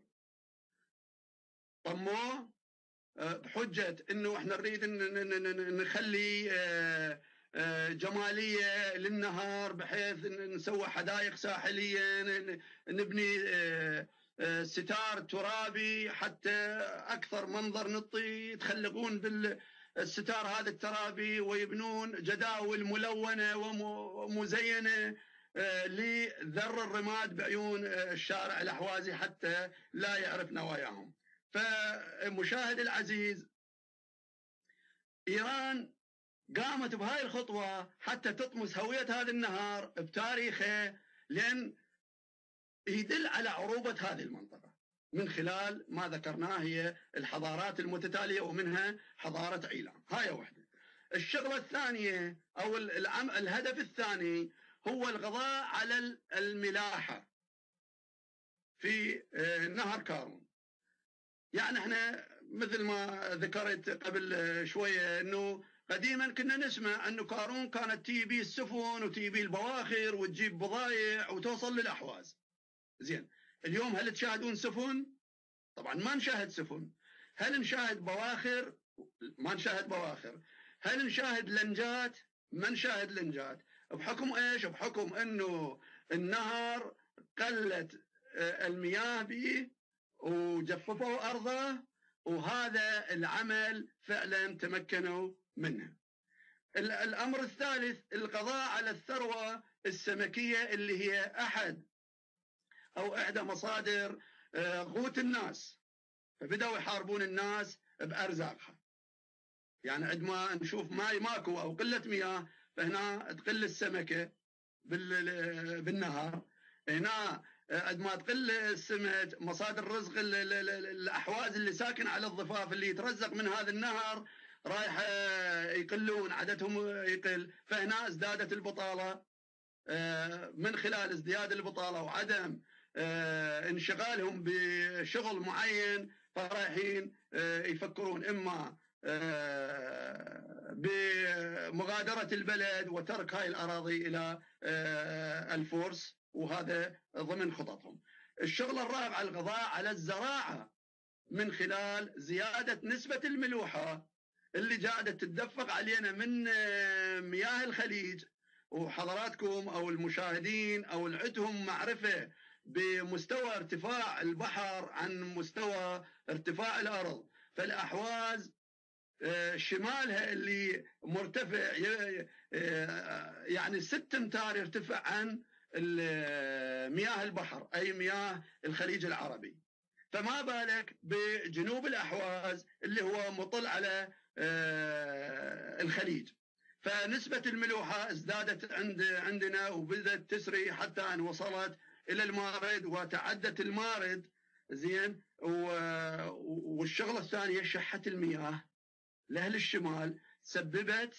طموه بحجة انه احنا نريد نخلي جمالية للنهر بحيث نسوي حدائق ساحلية، نبني ستار ترابي حتى اكثر منظر نطي، يتخلقون بالستار هذا الترابي ويبنون جداول ملونة ومزينة لذر الرماد بعيون الشارع الأحوازي حتى لا يعرف نواياهم. فمشاهد العزيز، إيران قامت بهاي الخطوة حتى تطمس هوية هذا النهر بتاريخه، لأن يدل على عروبة هذه المنطقة من خلال ما ذكرناه هي الحضارات المتتالية، ومنها حضارة عيلام. هاي واحدة. الشغلة الثانية أو العم الهدف الثاني هو القضاء على الملاحة في نهر كارون. يعني احنا مثل ما ذكرت قبل شوية انه قديما كنا نسمع انه كارون كانت تجيب السفن وتجيب البواخر وتجيب بضايع وتوصل للأحواز. زين، اليوم هل تشاهدون سفن؟ طبعا ما نشاهد سفن. هل نشاهد بواخر؟ ما نشاهد بواخر. هل نشاهد لنجات؟ ما نشاهد لنجات. بحكم ايش؟ بحكم انه النهر قلت المياه به وجففوا أرضه، وهذا العمل فعلا تمكنوا منه. الأمر الثالث القضاء على الثروة السمكية اللي هي أحد أو إحدى مصادر قوت الناس، فبدأوا يحاربون الناس بأرزاقها. يعني عندما نشوف ماي ماكو أو قلة مياه، فهنا تقل السمكة بالنهر، هنا عندما تقل السمك مصادر رزق الأحواز اللي ساكن على الضفاف اللي يترزق من هذا النهر رايح يقلون، عددهم يقل، فهنا ازدادت البطالة. من خلال ازدياد البطالة وعدم انشغالهم بشغل معين، فرايحين يفكرون إما بمغادرة البلد وترك هاي الأراضي إلى الفرس، وهذا ضمن خططهم. الشغلة الرابعة القضاء على الزراعة من خلال زيادة نسبة الملوحة اللي قاعدة تتدفق علينا من مياه الخليج. وحضراتكم أو المشاهدين أو اللي عندهم معرفة بمستوى ارتفاع البحر عن مستوى ارتفاع الأرض، فالأحواز شمالها اللي مرتفع يعني ست امتار يرتفع عن مياه البحر، أي مياه الخليج العربي. فما بالك بجنوب الأحواز اللي هو مطل على الخليج. فنسبة الملوحة ازدادت عند عندنا وبدأت تسري حتى أن وصلت إلى المارد وتعدت المارد. زين. والشغلة الثانية شحة المياه لأهل الشمال سببت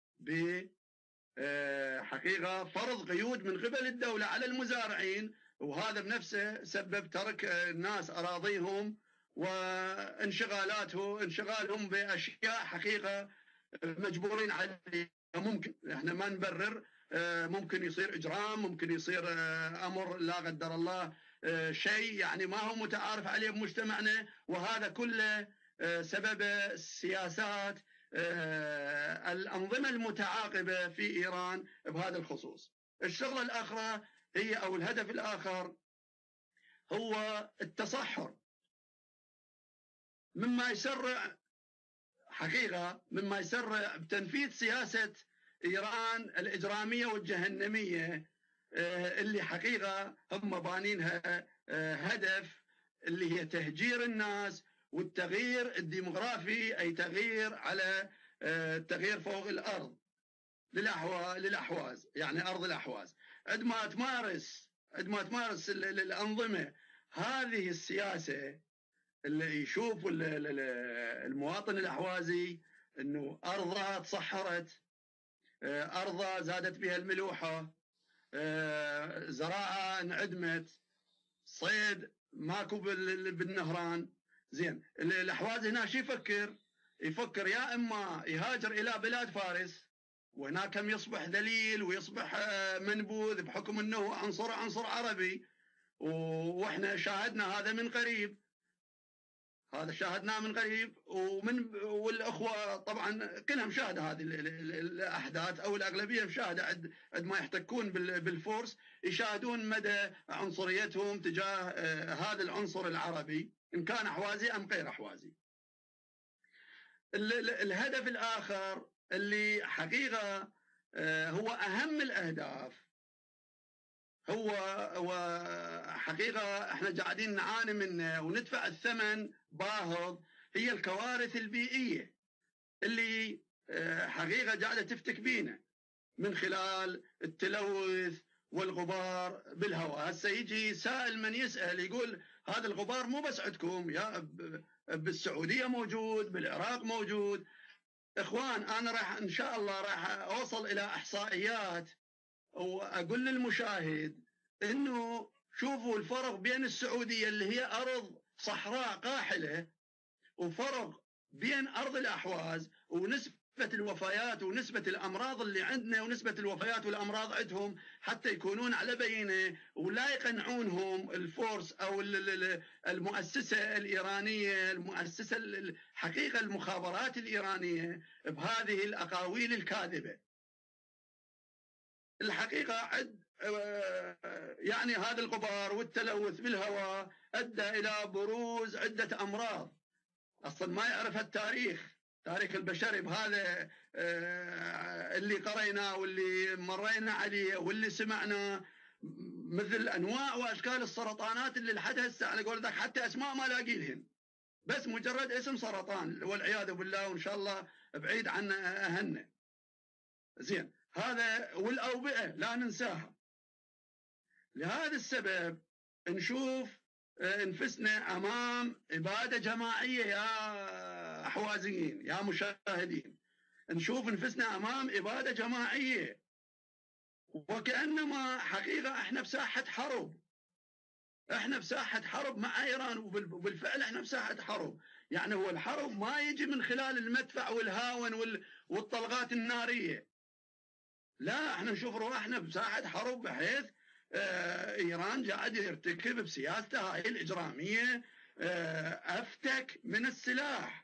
بحقيقة فرض قيود من قبل الدولة على المزارعين، وهذا بنفسه سبب ترك الناس أراضيهم وانشغالاته انشغالهم بأشياء حقيقة مجبورين عليها. ممكن احنا ما نبرر، ممكن يصير إجرام، ممكن يصير أمر لا قدر الله شيء يعني ما هو متعارف عليه بمجتمعنا، وهذا كله سبب السياسات الأنظمة المتعاقبة في إيران بهذا الخصوص. الشغلة الأخرى هي أو الهدف الآخر هو التصحر، مما يسرع حقيقة مما يسرع بتنفيذ سياسة إيران الإجرامية والجهنمية اللي حقيقة هم بانينها هدف اللي هي تهجير الناس والتغيير الديمغرافي، أي تغيير على التغيير فوق الأرض للأحواز، يعني أرض الأحواز. عندما تمارس عندما تمارس الأنظمة هذه السياسة اللي يشوف المواطن الأحوازي أنه أرضها تصحرت، أرضها زادت بها الملوحة، زراعة انعدمت، صيد ماكو بالنهران. زين. الأحواز هنا شو يفكر؟ يفكر يا إما يهاجر إلى بلاد فارس وهناك يصبح ذليل ويصبح منبوذ بحكم أنه عنصر عنصر عربي، وإحنا شاهدنا هذا من قريب، هذا شاهدناه من قريب، ومن والأخوة طبعا كلها مشاهدة هذه الأحداث، أو الأغلبية مشاهدة عند عندما يحتكون بالفورس يشاهدون مدى عنصريتهم تجاه هذا العنصر العربي إن كان أحوازي أم غير أحوازي. الهدف الآخر اللي حقيقة هو أهم الأهداف هو وحقيقة احنا قاعدين نعاني منه وندفع الثمن باهظ، هي الكوارث البيئية اللي حقيقة قاعدة تفتك بينا من خلال التلوث والغبار بالهواء. هسه يجي سائل من يسأل يقول هذا الغبار مو بس عندكم، يا بالسعودية موجود، بالعراق موجود. اخوان انا راح ان شاء الله راح اوصل الى احصائيات واقول للمشاهد انه شوفوا الفرق بين السعوديه اللي هي ارض صحراء قاحله وفرق بين ارض الاحواز، ونسبه الوفيات ونسبه الامراض اللي عندنا ونسبه الوفيات والامراض عندهم، حتى يكونون على بينه ولا يقنعونهم الفورس او المؤسسه الايرانيه، المؤسسه الحقيقه المخابرات الايرانيه بهذه الاقاويل الكاذبه. الحقيقة عد يعني هذا الغبار والتلوث بالهواء أدى إلى بروز عدة أمراض أصلا ما يعرفها التاريخ، تاريخ البشري بهذا اللي قريناه واللي مرينا عليه واللي سمعنا، مثل أنواع وأشكال السرطانات اللي لحد هسه على قولتك حتى أسماء ما لاقي لهن، بس مجرد اسم سرطان والعياذ بالله، وإن شاء الله بعيد عنا أهلنا. زين. هذا والأوبئة لا ننساها. لهذا السبب نشوف انفسنا أمام إبادة جماعية يا أحوازيين يا مشاهدين، نشوف انفسنا أمام إبادة جماعية، وكأنما حقيقة احنا بساحة حرب، احنا بساحة حرب مع إيران، وبالفعل احنا بساحة حرب. يعني هو الحرب ما يجي من خلال المدفع والهاون والطلقات النارية، لا احنا نشوف رواحنا بساحة حرب، بحيث اه ايران قاعد يرتكب بسياسته هاي الاجرامية اه افتك من السلاح.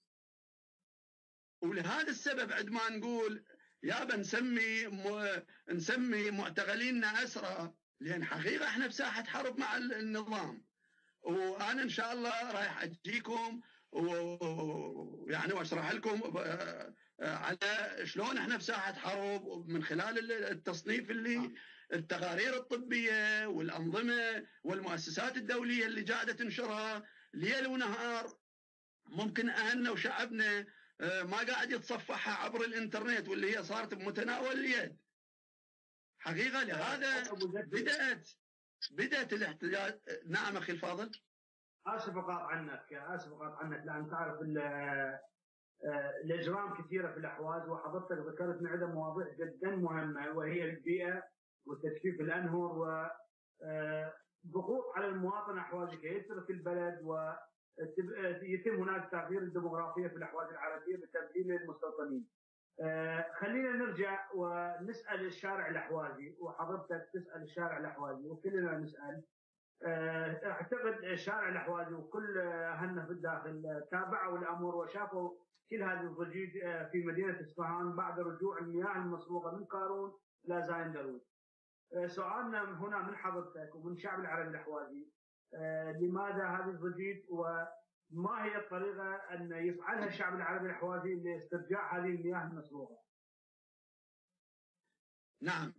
ولهذا السبب عندما نقول يابا نسمي نسمي معتقليننا اسرى، لان حقيقة احنا بساحة حرب مع النظام. وانا ان شاء الله رايح اجيكم ويعني واشرح لكم على شلون احنا بساحه حرب من خلال التصنيف اللي التقارير الطبيه والانظمه والمؤسسات الدوليه اللي قاعده تنشرها ليل ونهار. ممكن اهلنا وشعبنا ما قاعد يتصفحها عبر الانترنت واللي هي صارت بمتناول اليد. حقيقه لهذا بدات بدات الاحتجاج. نعم اخي الفاضل. اسف اقاطع عنك اسف اقاطع عنك لان تعرف الاجرام كثيره في الاحواز، وحضرتك ذكرت عده مواضيع جدا مهمه وهي البيئه وتجفيف الانهر وضغوط على المواطن احوازي كي يترك البلد، ويتم هناك تغيير الديموغرافيه في الاحواز العربيه بتبديل المستوطنين. خلينا نرجع ونسال الشارع الاحوازي، وحضرتك تسال الشارع الاحوازي وكلنا نسال. اعتقد الشارع الاحوازي وكل اهلنا في الداخل تابعوا الامر وشافوا كل هذه الضجيج في مدينه اصفهان بعد رجوع المياه المصبوغه من قارون الى زايندرود. سؤالنا هنا من حضرتك ومن الشعب العربي الاحوازي، لماذا هذه الضجيج وما هي الطريقه ان يفعلها الشعب العربي الاحوازي لاسترجاع هذه المياه المصبوغه؟ نعم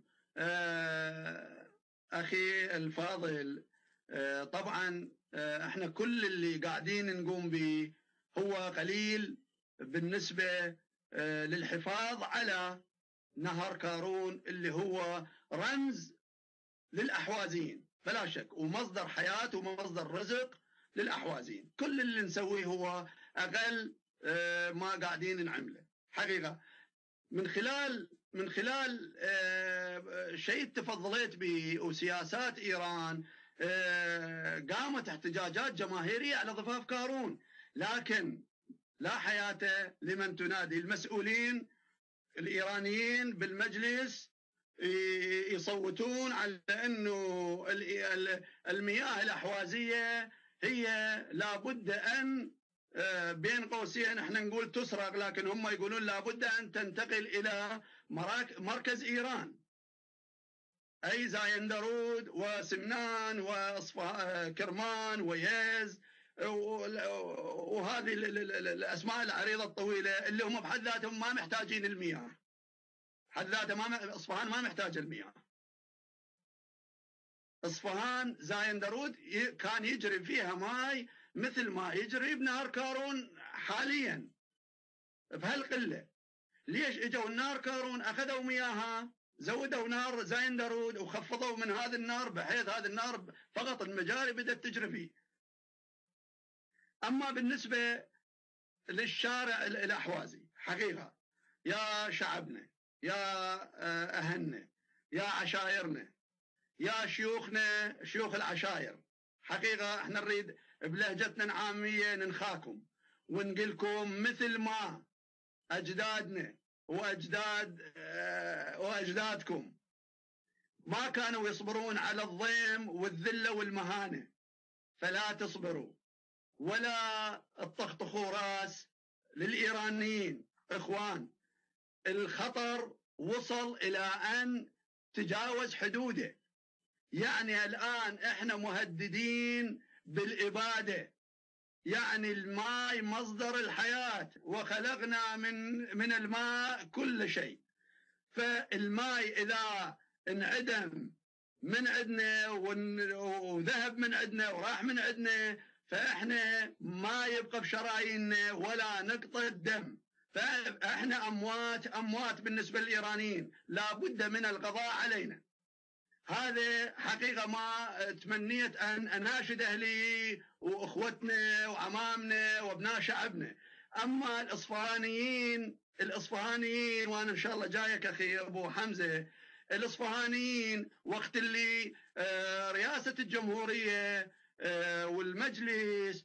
اخي الفاضل، طبعا احنا كل اللي قاعدين نقوم به هو قليل بالنسبه للحفاظ على نهر قارون اللي هو رمز للاحوازيين بلا شك، ومصدر حياه ومصدر رزق للاحوازيين. كل اللي نسويه هو اقل ما قاعدين نعمله حقيقه. من خلال من خلال شيء تفضلت به وسياسات ايران، قامت احتجاجات جماهيريه على ضفاف قارون، لكن لا حياه لمن تنادي. المسؤولين الايرانيين بالمجلس يصوتون على انه المياه الاحوازيه هي لابد ان بين قوسين احنا نقول تسرق، لكن هم يقولون لابد ان تنتقل الى مركز ايران، اي زايندرود وسمنان وكرمان ويز وهذه الاسماء العريضه الطويله اللي هم بحد ذاتهم ما محتاجين المياه. بحد ذاتهم ما اصفهان ما محتاج المياه. اصفهان زايندرود كان يجري فيها ماي مثل ما يجري بنهر قارون حاليا بهالقله. ليش اجوا النار قارون اخذوا مياهها زودوا نار زايندرود وخفضوا من هذا النار بحيث هذا النار فقط المجاري بدات تجري فيه. اما بالنسبه للشارع الاحوازي حقيقه يا شعبنا يا اهلنا يا عشائرنا يا شيوخنا شيوخ العشائر، حقيقه احنا نريد بلهجتنا العاميه ننخاكم ونقلكم مثل ما اجدادنا واجداد واجدادكم ما كانوا يصبرون على الضيم والذله والمهانه، فلا تصبروا ولا تطخطخوا راس للايرانيين. اخوان، الخطر وصل الى ان تجاوز حدوده، يعني الان احنا مهددين بالاباده. يعني الماء مصدر الحياه وخلقنا من من الماء كل شيء، فالماء اذا انعدم من عندنا وذهب من عندنا وراح من عندنا فاحنا ما يبقى بشراييننا ولا نقطه دم، فاحنا اموات اموات بالنسبه للايرانيين، لا بد من القضاء علينا. هذا حقيقه ما تمنيت ان اناشد اهلي واخوتنا وعمامنا وابناء شعبنا. اما الاصفهانيين الاصفهانيين وانا ان شاء الله جايك اخي ابو حمزه، الاصفهانيين وقت اللي رئاسه الجمهوريه والمجلس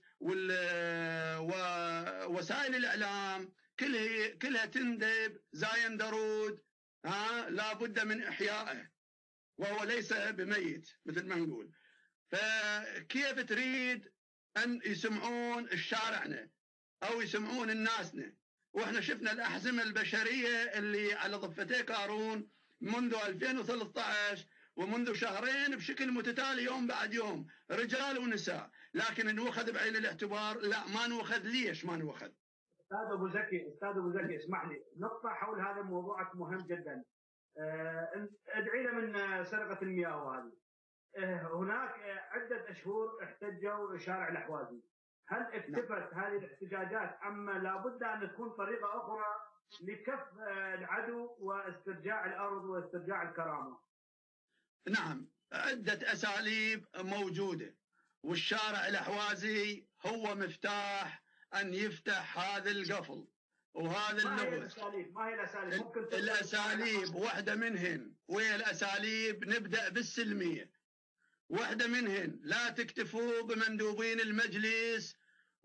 ووسائل الاعلام كلها كلها تندب زايندرود، ها لابد من احيائه وهو ليس بميت مثل ما نقول. فكيف تريد ان يسمعون الشارعنا او يسمعون الناسنا؟ واحنا شفنا الاحزمه البشريه اللي على ضفتي قارون منذ ألفين وثلاثة عشر ومنذ شهرين بشكل متتالي يوم بعد يوم، رجال ونساء، لكن نوخذ بعين الاعتبار؟ لا، ما نوخذ. ليش ما نوخذ؟ استاذ ابو زكي استاذ ابو زكي اسمح لي نقطه حول هذا الموضوع مهم جدا. ادعينا من سرقه المياه هذه. هناك عده اشهر احتجوا شارع الاحوازي هل اكتفت هذه الاحتجاجات أما لابد أن تكون طريقة أخرى لكف العدو واسترجاع الأرض واسترجاع الكرامة؟ نعم، عدة أساليب موجودة، والشارع الأحوازي هو مفتاح أن يفتح هذا القفل وهذا ما هي اللغز. الأساليب؟ ما هي الأساليب؟ ممكن الأساليب واحدة منهن وهي الأساليب نبدأ بالسلمية. واحدة منهن لا تكتفوا بمندوبين المجلس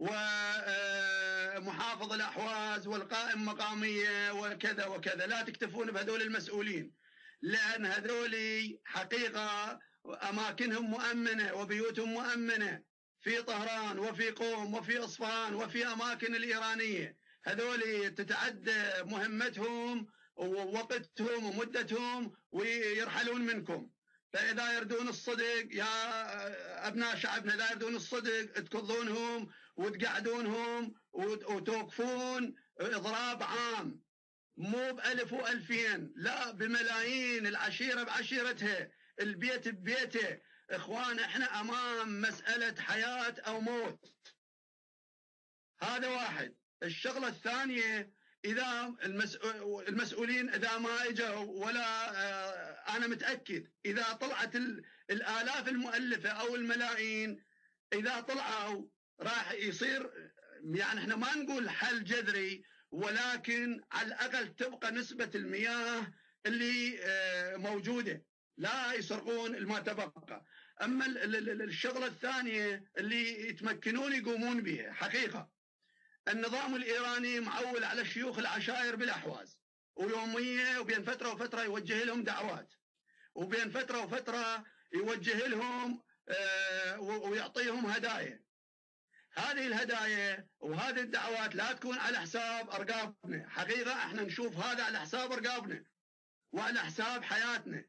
ومحافظ الأحواز والقائم مقامية وكذا وكذا، لا تكتفون بهذول المسؤولين، لأن هذول حقيقة أماكنهم مؤمنة وبيوتهم مؤمنة في طهران وفي قوم وفي أصفهان وفي أماكن الإيرانية. هذول تتعدى مهمتهم ووقتهم ومدتهم ويرحلون منكم. فإذا يردون الصدق يا أبناء شعبنا، إذا يردون الصدق تكضونهم وتقعدونهم وتوقفون إضراب عام، مو بألف وألفين، لا بملايين، العشيرة بعشيرتها، البيت ببيته. إخوان إحنا أمام مسألة حياة أو موت. هذا واحد. الشغلة الثانية، إذا المسؤولين إذا ما إجوا ولا أنا متأكد إذا طلعت الآلاف المؤلفة أو الملايين إذا طلعوا راح يصير، يعني إحنا ما نقول حل جذري، ولكن على الأقل تبقى نسبة المياه اللي موجودة، لا يسرقون الما تبقى. أما الشغلة الثانية اللي يتمكنون يقومون بها حقيقة، النظام الإيراني معول على الشيوخ العشائر بالأحواز، ويوميا وبين فترة وفترة يوجه لهم دعوات، وبين فترة وفترة يوجه لهم ويعطيهم هدايا. هذه الهدايا وهذه الدعوات لا تكون على حساب أرقابنا. حقيقة احنا نشوف هذا على حساب أرقابنا وعلى حساب حياتنا.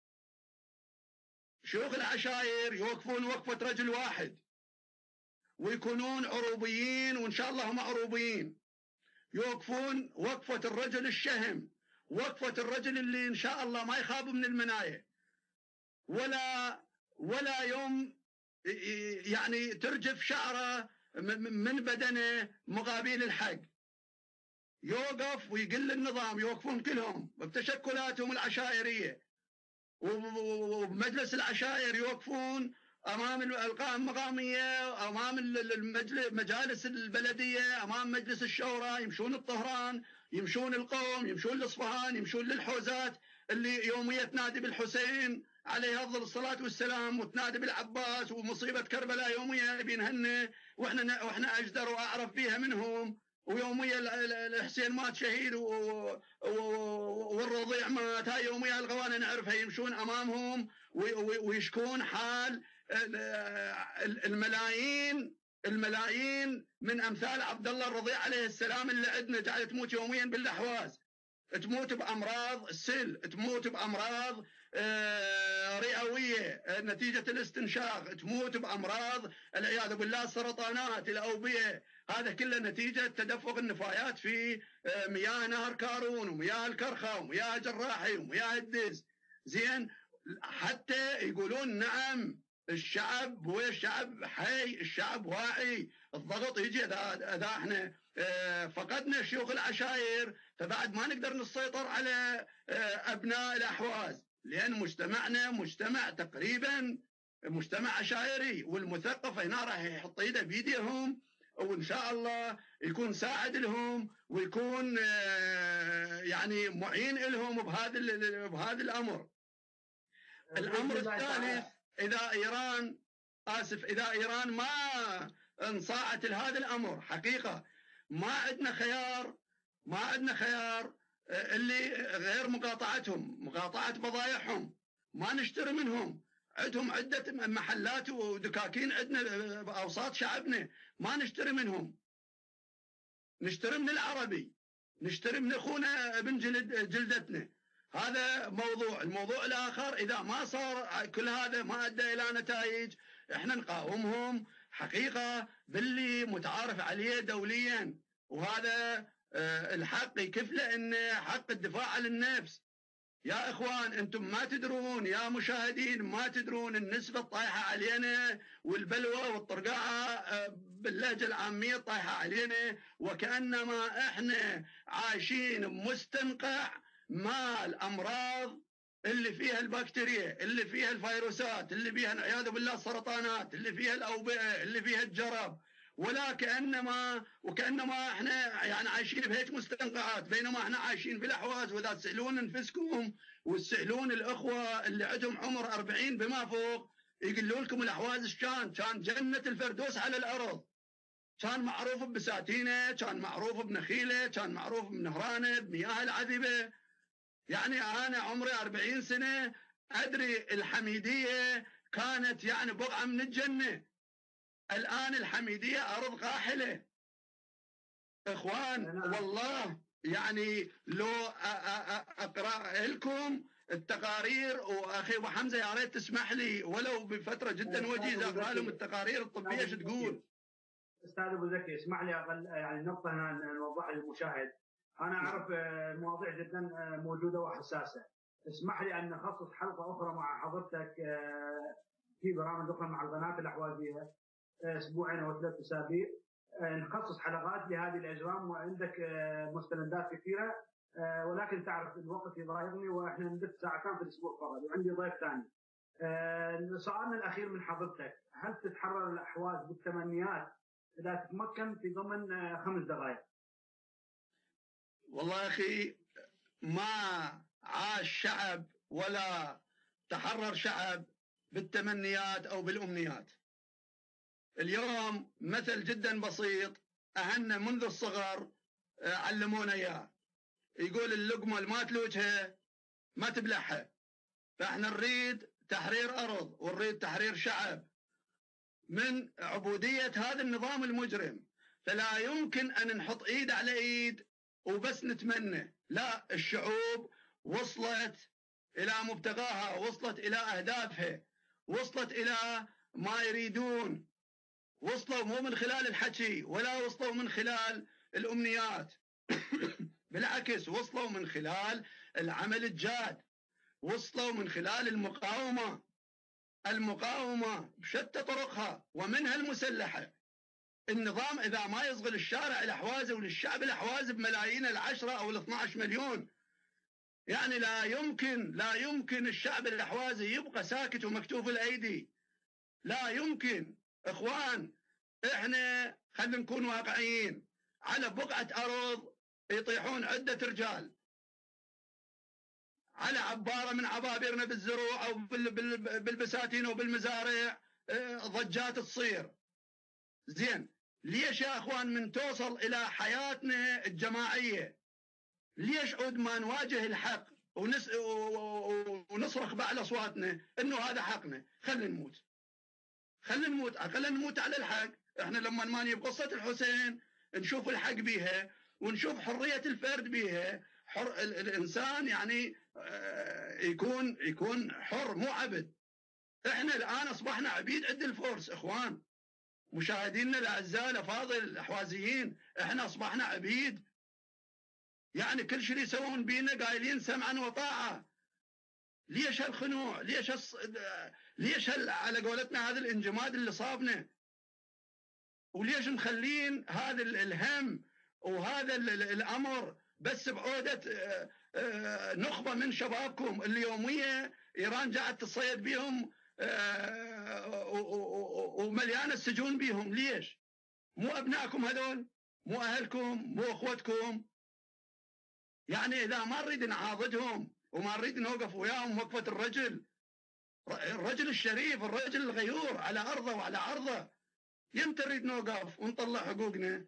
شيوخ العشائر يوقفون وقفة رجل واحد ويكونون عروبيين، وإن شاء الله هم عروبيين، يوقفون وقفة الرجل الشهم، وقفة الرجل اللي إن شاء الله ما يخاف من المناية ولا ولا يوم يعني ترجف شعره من بدنه مقابل الحق. يوقف ويقل للنظام، يوقفون كلهم بتشكلاتهم العشائرية، وبمجلس العشائر يوقفون أمام القائمة المقامية، أمام المجالس البلدية، أمام مجلس الشورى، يمشون الطهران، يمشون القوم، يمشون الأصفهان، يمشون للحوزات اللي يوميا تنادي بالحسين عليه أفضل الصلاة والسلام، وتنادي بالعباس، ومصيبة كربلاء يوميا بينهن، وإحنا وإحنا أجدر وأعرف بيها منهم، ويوميا الحسين مات شهيد والرضيع مات، هاي يوميا الغوانة نعرفها، يمشون أمامهم ويشكون حال الملايين الملايين من أمثال عبد الله الرضيع عليه السلام اللي عندنا جاي تموت يوميا بالأحواز، تموت بأمراض السل، تموت بأمراض رئوية نتيجة الاستنشاق، تموت بأمراض العياذ بالله السرطانات، الأوبئة، هذا كله نتيجة تدفق النفايات في مياه نهر كارون ومياه الكرخة ومياه جراحي ومياه الدز. زين، حتى يقولون نعم الشعب هو الشعب حي، الشعب واعي، الضغط يجي اذا احنا فقدنا شيوخ العشائر فبعد ما نقدر نسيطر على ابناء الاحواز، لان مجتمعنا مجتمع تقريبا مجتمع عشائري، والمثقف هنا راح يحط ايده بيديهم، وان شاء الله يكون ساعد لهم ويكون يعني معين لهم بهذا بهذا الامر. الامر الثالث، اذا ايران اسف اذا ايران ما انصاعت لهذا الامر، حقيقه ما عندنا خيار ما عندنا خيار اللي غير مقاطعتهم، مقاطعه بضائعهم، ما نشتري منهم. عندهم عده محلات ودكاكين عندنا باوساط شعبنا، ما نشتري منهم، نشتري من العربي، نشتري من اخونا ابن جلد جلدتنا. هذا موضوع. الموضوع الآخر، إذا ما صار كل هذا ما أدى إلى نتائج، إحنا نقاومهم حقيقة باللي متعارف عليه دوليا، وهذا الحق يكفله إن حق الدفاع عن النفس. يا إخوان أنتم ما تدرون، يا مشاهدين ما تدرون النسبة الطايحة علينا والبلوى والطرقاعة باللهجة العامية طايحة علينا، وكأنما إحنا عايشين بمستنقع مال أمراض اللي فيها البكتيريا، اللي فيها الفيروسات، اللي فيها والعياذ بالله السرطانات، اللي فيها الأوبئة، اللي فيها الجرب، ولا كأنما وكأنما احنا يعني عايشين بهيك مستنقعات، بينما احنا عايشين بالاحواز. واذا تسالون انفسكم وتسالون الاخوه اللي عندهم عمر أربعين بما فوق يقولوا لكم الاحواز ايش كان؟ كان جنه الفردوس على الارض. كان معروف ببساتينه، كان معروف بنخيله، كان معروف بنهرانه، بمياه العذبه. يعني انا عمري أربعين سنه ادري الحميديه كانت يعني بقعه من الجنه. الآن الحميدية أرض قاحلة. إخوان والله يعني لو أقرأ لكم التقارير، وأخي أبو حمزة يا ريت تسمح لي ولو بفترة جدا وجيزة أقرأ لهم التقارير الطبية ايش تقول. أستاذ أبو زكي اسمح لي أقل يعني نقطة هنا نوضحها للمشاهد. أنا أعرف مواضيع جدا موجودة وحساسة. اسمح لي أن نخصص حلقة أخرى مع حضرتك في برامج أخرى مع القناة الأحوازية أسبوعين أو ثلاث أسابيع، نخصص حلقات لهذه الأجرام، وعندك مستندات كثيرة، ولكن تعرف الوقت يضايقني وإحنا ندف ساعتين في الأسبوع فقط وعندي ضيف ثاني. سؤالنا الأخير من حضرتك، هل تتحرر الأحواز بالتمنيات إذا تتمكن في ضمن خمس دقائق؟ والله أخي ما عاش شعب ولا تحرر شعب بالتمنيات أو بالأمنيات. اليوم مثل جدا بسيط أهلنا منذ الصغر علمونا إياه، يقول اللقمة اللي ما تلوجها ما تبلعها. فإحنا نريد تحرير أرض ونريد تحرير شعب من عبودية هذا النظام المجرم. فلا يمكن أن نحط إيد على إيد وبس نتمنى، لا، الشعوب وصلت إلى مبتغاها، وصلت إلى أهدافها، وصلت إلى ما يريدون. وصلوا مو من خلال الحكي ولا وصلوا من خلال الأمنيات بالعكس وصلوا من خلال العمل الجاد، وصلوا من خلال المقاومة المقاومة بشتى طرقها ومنها المسلحة. النظام إذا ما يصغل الشارع الأحوازي وللشعب الأحوازي بملايين العشرة أو الاثنى عشر مليون، يعني لا يمكن لا يمكن الشعب الأحوازي يبقى ساكت ومكتوف الأيدي. لا يمكن. إخوان إحنا خلينا نكون واقعيين، على بقعة أرض يطيحون عدة رجال، على عبارة من عبابيرنا بالزروع أو بالبساتين أو بالمزارع ضجات تصير. زين، ليش يا أخوان من توصل إلى حياتنا الجماعية ليش عود ما نواجه الحق ونس ونصرخ بأعلى أصواتنا إنه هذا حقنا؟ خلينا نموت خلينا نموت خلينا نموت على الحق. إحنا لما نماني بقصة الحسين نشوف الحق بيها ونشوف حرية الفرد بيها. حر الإنسان يعني يكون يكون حر مو عبد. إحنا الآن أصبحنا عبيد عند الفرس. إخوان مشاهدينا الأعزاء الأفاضل الأحوازيين، إحنا أصبحنا عبيد. يعني كل شيء يسوون بينا قايلين سمعا وطاعة. ليش هالخنوع؟ ليش هالص... ليش هال... على قولتنا هذا الانجماد اللي صابنا؟ وليش مخلين هذا الهم وهذا الأمر بس بعودة نخبة من شبابكم اللي يوميا إيران قاعد تصيد بهم ومليانة السجون بهم؟ ليش؟ مو أبنائكم هذول؟ مو أهلكم؟ مو أخوتكم؟ يعني إذا ما نريد نعاضدهم وما نريد نوقف وياهم وقفة الرجل الرجل الشريف الرجل الغيور على أرضه وعلى عرضه، يمتى نريد نوقف ونطلع حقوقنا؟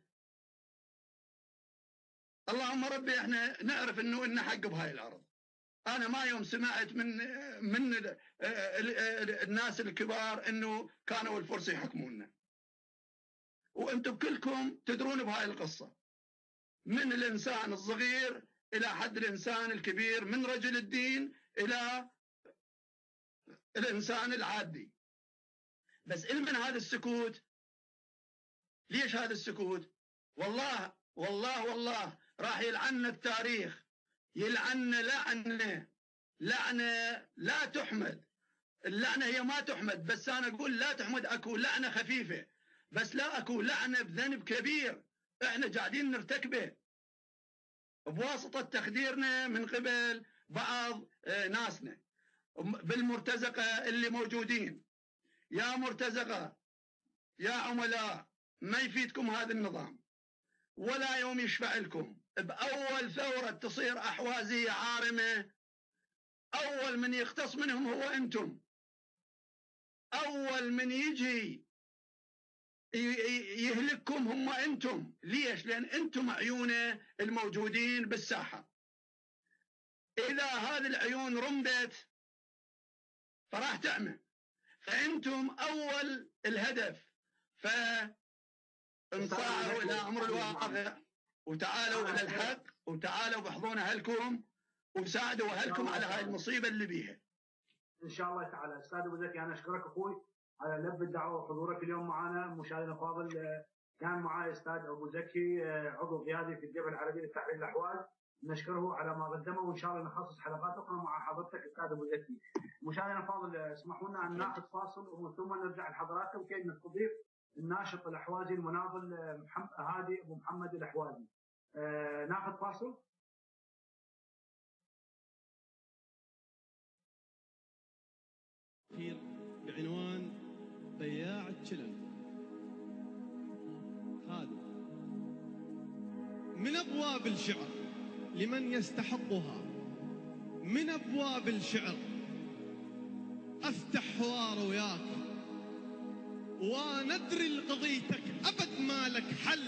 اللهم ربي احنا نعرف انه إن حق بهاي الأرض. أنا ما يوم سمعت من من الناس الكبار إنه كانوا الفرس يحكموننا، وأنتم كلكم تدرون بهاي القصة، من الإنسان الصغير إلى حد الإنسان الكبير، من رجل الدين إلى الإنسان العادي. بس من هذا السكوت؟ ليش هذا السكوت؟ والله والله والله راح يلعننا التاريخ، يلعننا لعنة لعنة لا تحمد، اللعنة هي ما تحمد، بس أنا أقول لا تحمد، أكو لعنة خفيفة، بس لا أكو لعنة بذنب كبير إحنا قاعدين نرتكبه بواسطة تخديرنا من قبل بعض ناسنا بالمرتزقة اللي موجودين. يا مرتزقة يا عملاء، ما يفيدكم هذا النظام ولا يوم يشفع لكم. بأول ثورة تصير أحوازية عارمة أول من يختص منهم هو أنتم، أول من يجي يهلككم هم أنتم. ليش؟ لأن أنتم عيونه الموجودين بالساحة. إذا هذه العيون رمدت فراح تعمى، فأنتم أول الهدف. فانصاعوا إلى أمر الواقع وتعالوا إلى الحق وتعالوا بحضون أهلكم وساعدوا أهلكم على هاي المصيبة اللي بيها. إن شاء الله تعالى. أستاذ أبو زكي أنا أشكرك أخوي على لب الدعوة وحضورك اليوم معنا. مشاهدينا الفاضل، كان معي أستاذ أبو زكي عضو قيادي في الجبهة العربية لتحرير الأحواز، نشكره على ما قدمه، وإن شاء الله نخصص حلقات أخرى مع حضرتك أستاذ أبو زكي. مشاهدينا الفاضل اسمحوا لنا أن ناخذ فاصل ومن ثم نرجع لحضراتكم كي نستضيف الناشط الأحوازي المناضل هادي أبو محمد الأحوازي. آه ناخذ فاصل. بعنوان بياع الشلل. هذا من أبواب الشعر لمن يستحقها، من أبواب الشعر أفتح حوار وياك وندري لقضيتك أبد ما لك حل،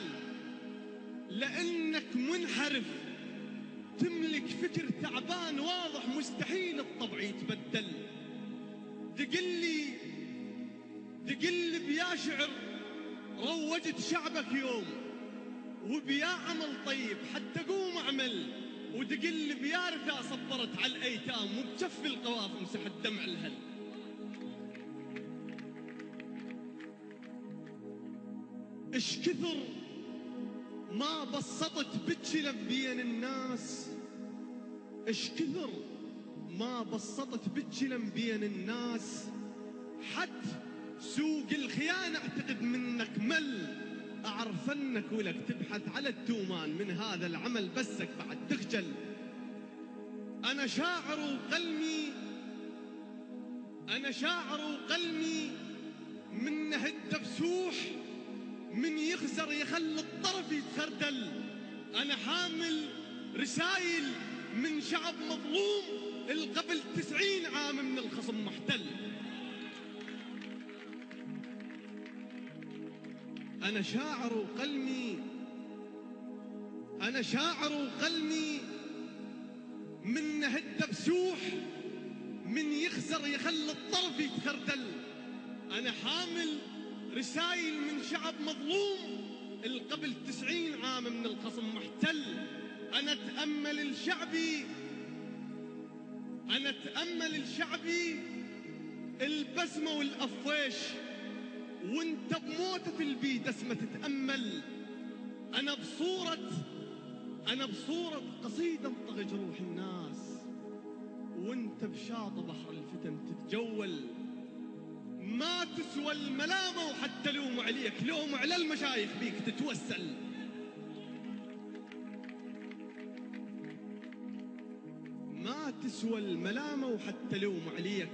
لأنك منحرف تملك فكر تعبان واضح مستحيل الطبع يتبدل. تقلي تقلي بيا شعر روجت شعبك يوم، وبيا عمل طيب حتى قوم اعمل، وتقلي بيا رثا صبرت على الايتام، وبجف القوافي مسحت دمع الهل. اش كثر ما بسطت بتشلب بين الناس، اش كثر ما بسطت بتشلم بين الناس، حد سوق الخيانة اعتقد منك مل. اعرف انك ولك تبحث على التومان من هذا العمل، بسك بعد تخجل. انا شاعر وقلمي انا شاعر وقلمي من نهد بسوح، من يخزر يخلي الطرف يتخردل. انا حامل رسايل من شعب مظلوم القبل تسعين عام من الخصم محتل. أنا شاعر وقلمي أنا شاعر وقلمي من نهد بسوح، من يخزر يخلي الطرف يتخردل. أنا حامل رسايل من شعب مظلوم القبل تسعين عام من الخصم محتل. أنا أتأمل الشعبي أنا أتأمل الشعبي البسمة والأفويش، وانت بموتة البيد اسمة تتأمل. أنا بصورة أنا بصورة قصيدة انطغ جروح الناس، وانت بشاطئ بحر الفتن تتجول. ما تسوى الملامة وحتى لوم عليك، لوم على المشايخ بيك تتوسل. ما تسوى الملامة وحتى لوم عليك،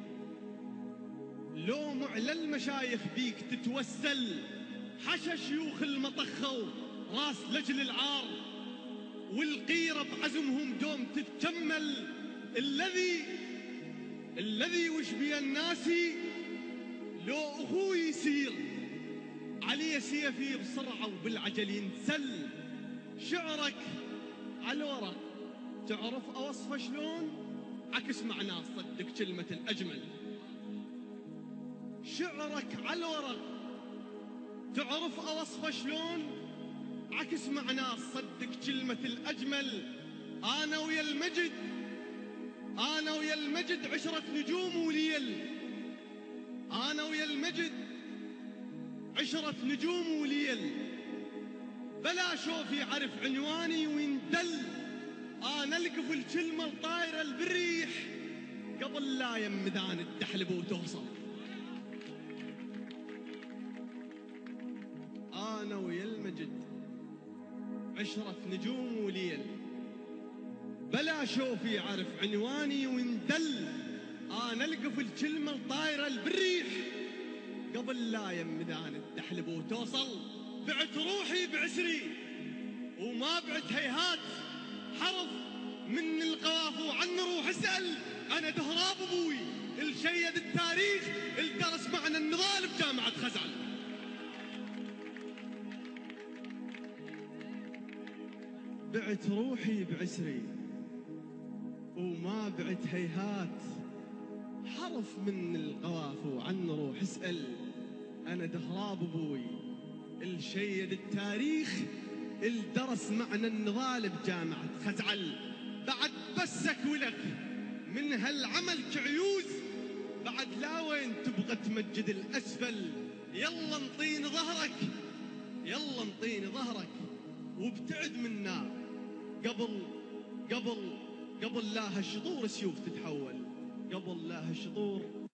لوم على المشايخ بيك تتوسل. حشى شيوخ المطخة راس لجل العار، والقيرة بعزمهم دوم تتكمل. الذي الذي وش بي الناس لو أخوي يسير علي سيفي بسرعة وبالعجل ينسل. شعرك على الورق تعرف أوصفه شلون؟ عكس معناه صدق كلمة الأجمل. شعرك على الورق تعرف أوصفه شلون؟ عكس معناه صدق كلمة الأجمل. أنا ويا المجد أنا ويا المجد عشرة نجوم وليل، أنا ويا المجد عشرة نجوم وليل. بلا شوف يعرف عنواني ويندل. انا القف الكلمه الطايره بالريح قبل لا يم ميدان الدحلب وتوصل. انا ويا المجد عشرة نجوم وليل، بلا شوف يعرف عنواني وندل. انا القف الكلمه الطايره بالريح قبل لا يم ميدان الدحلب وتوصل. بعت روحي بعسري وما بعت هيهات، حرف من القواف وعن روح اسأل. أنا دهراب أبوي الشيد التاريخ الدرس معنا النضال بجامعة خزعل. بعت روحي بعسري وما بعت هيهات، حرف من القواف وعن روح اسأل. أنا دهراب أبوي الشيد التاريخ الدرس معنا النضال بجامعة خزعل. بعد بسك ولك من هالعمل كعيوز، بعد لا وين تبغى تمجد الأسفل. يلا انطيني ظهرك، يلا انطيني ظهرك وابتعد منا قبل قبل قبل لا هالشطور سيوف تتحول، قبل لا هالشطور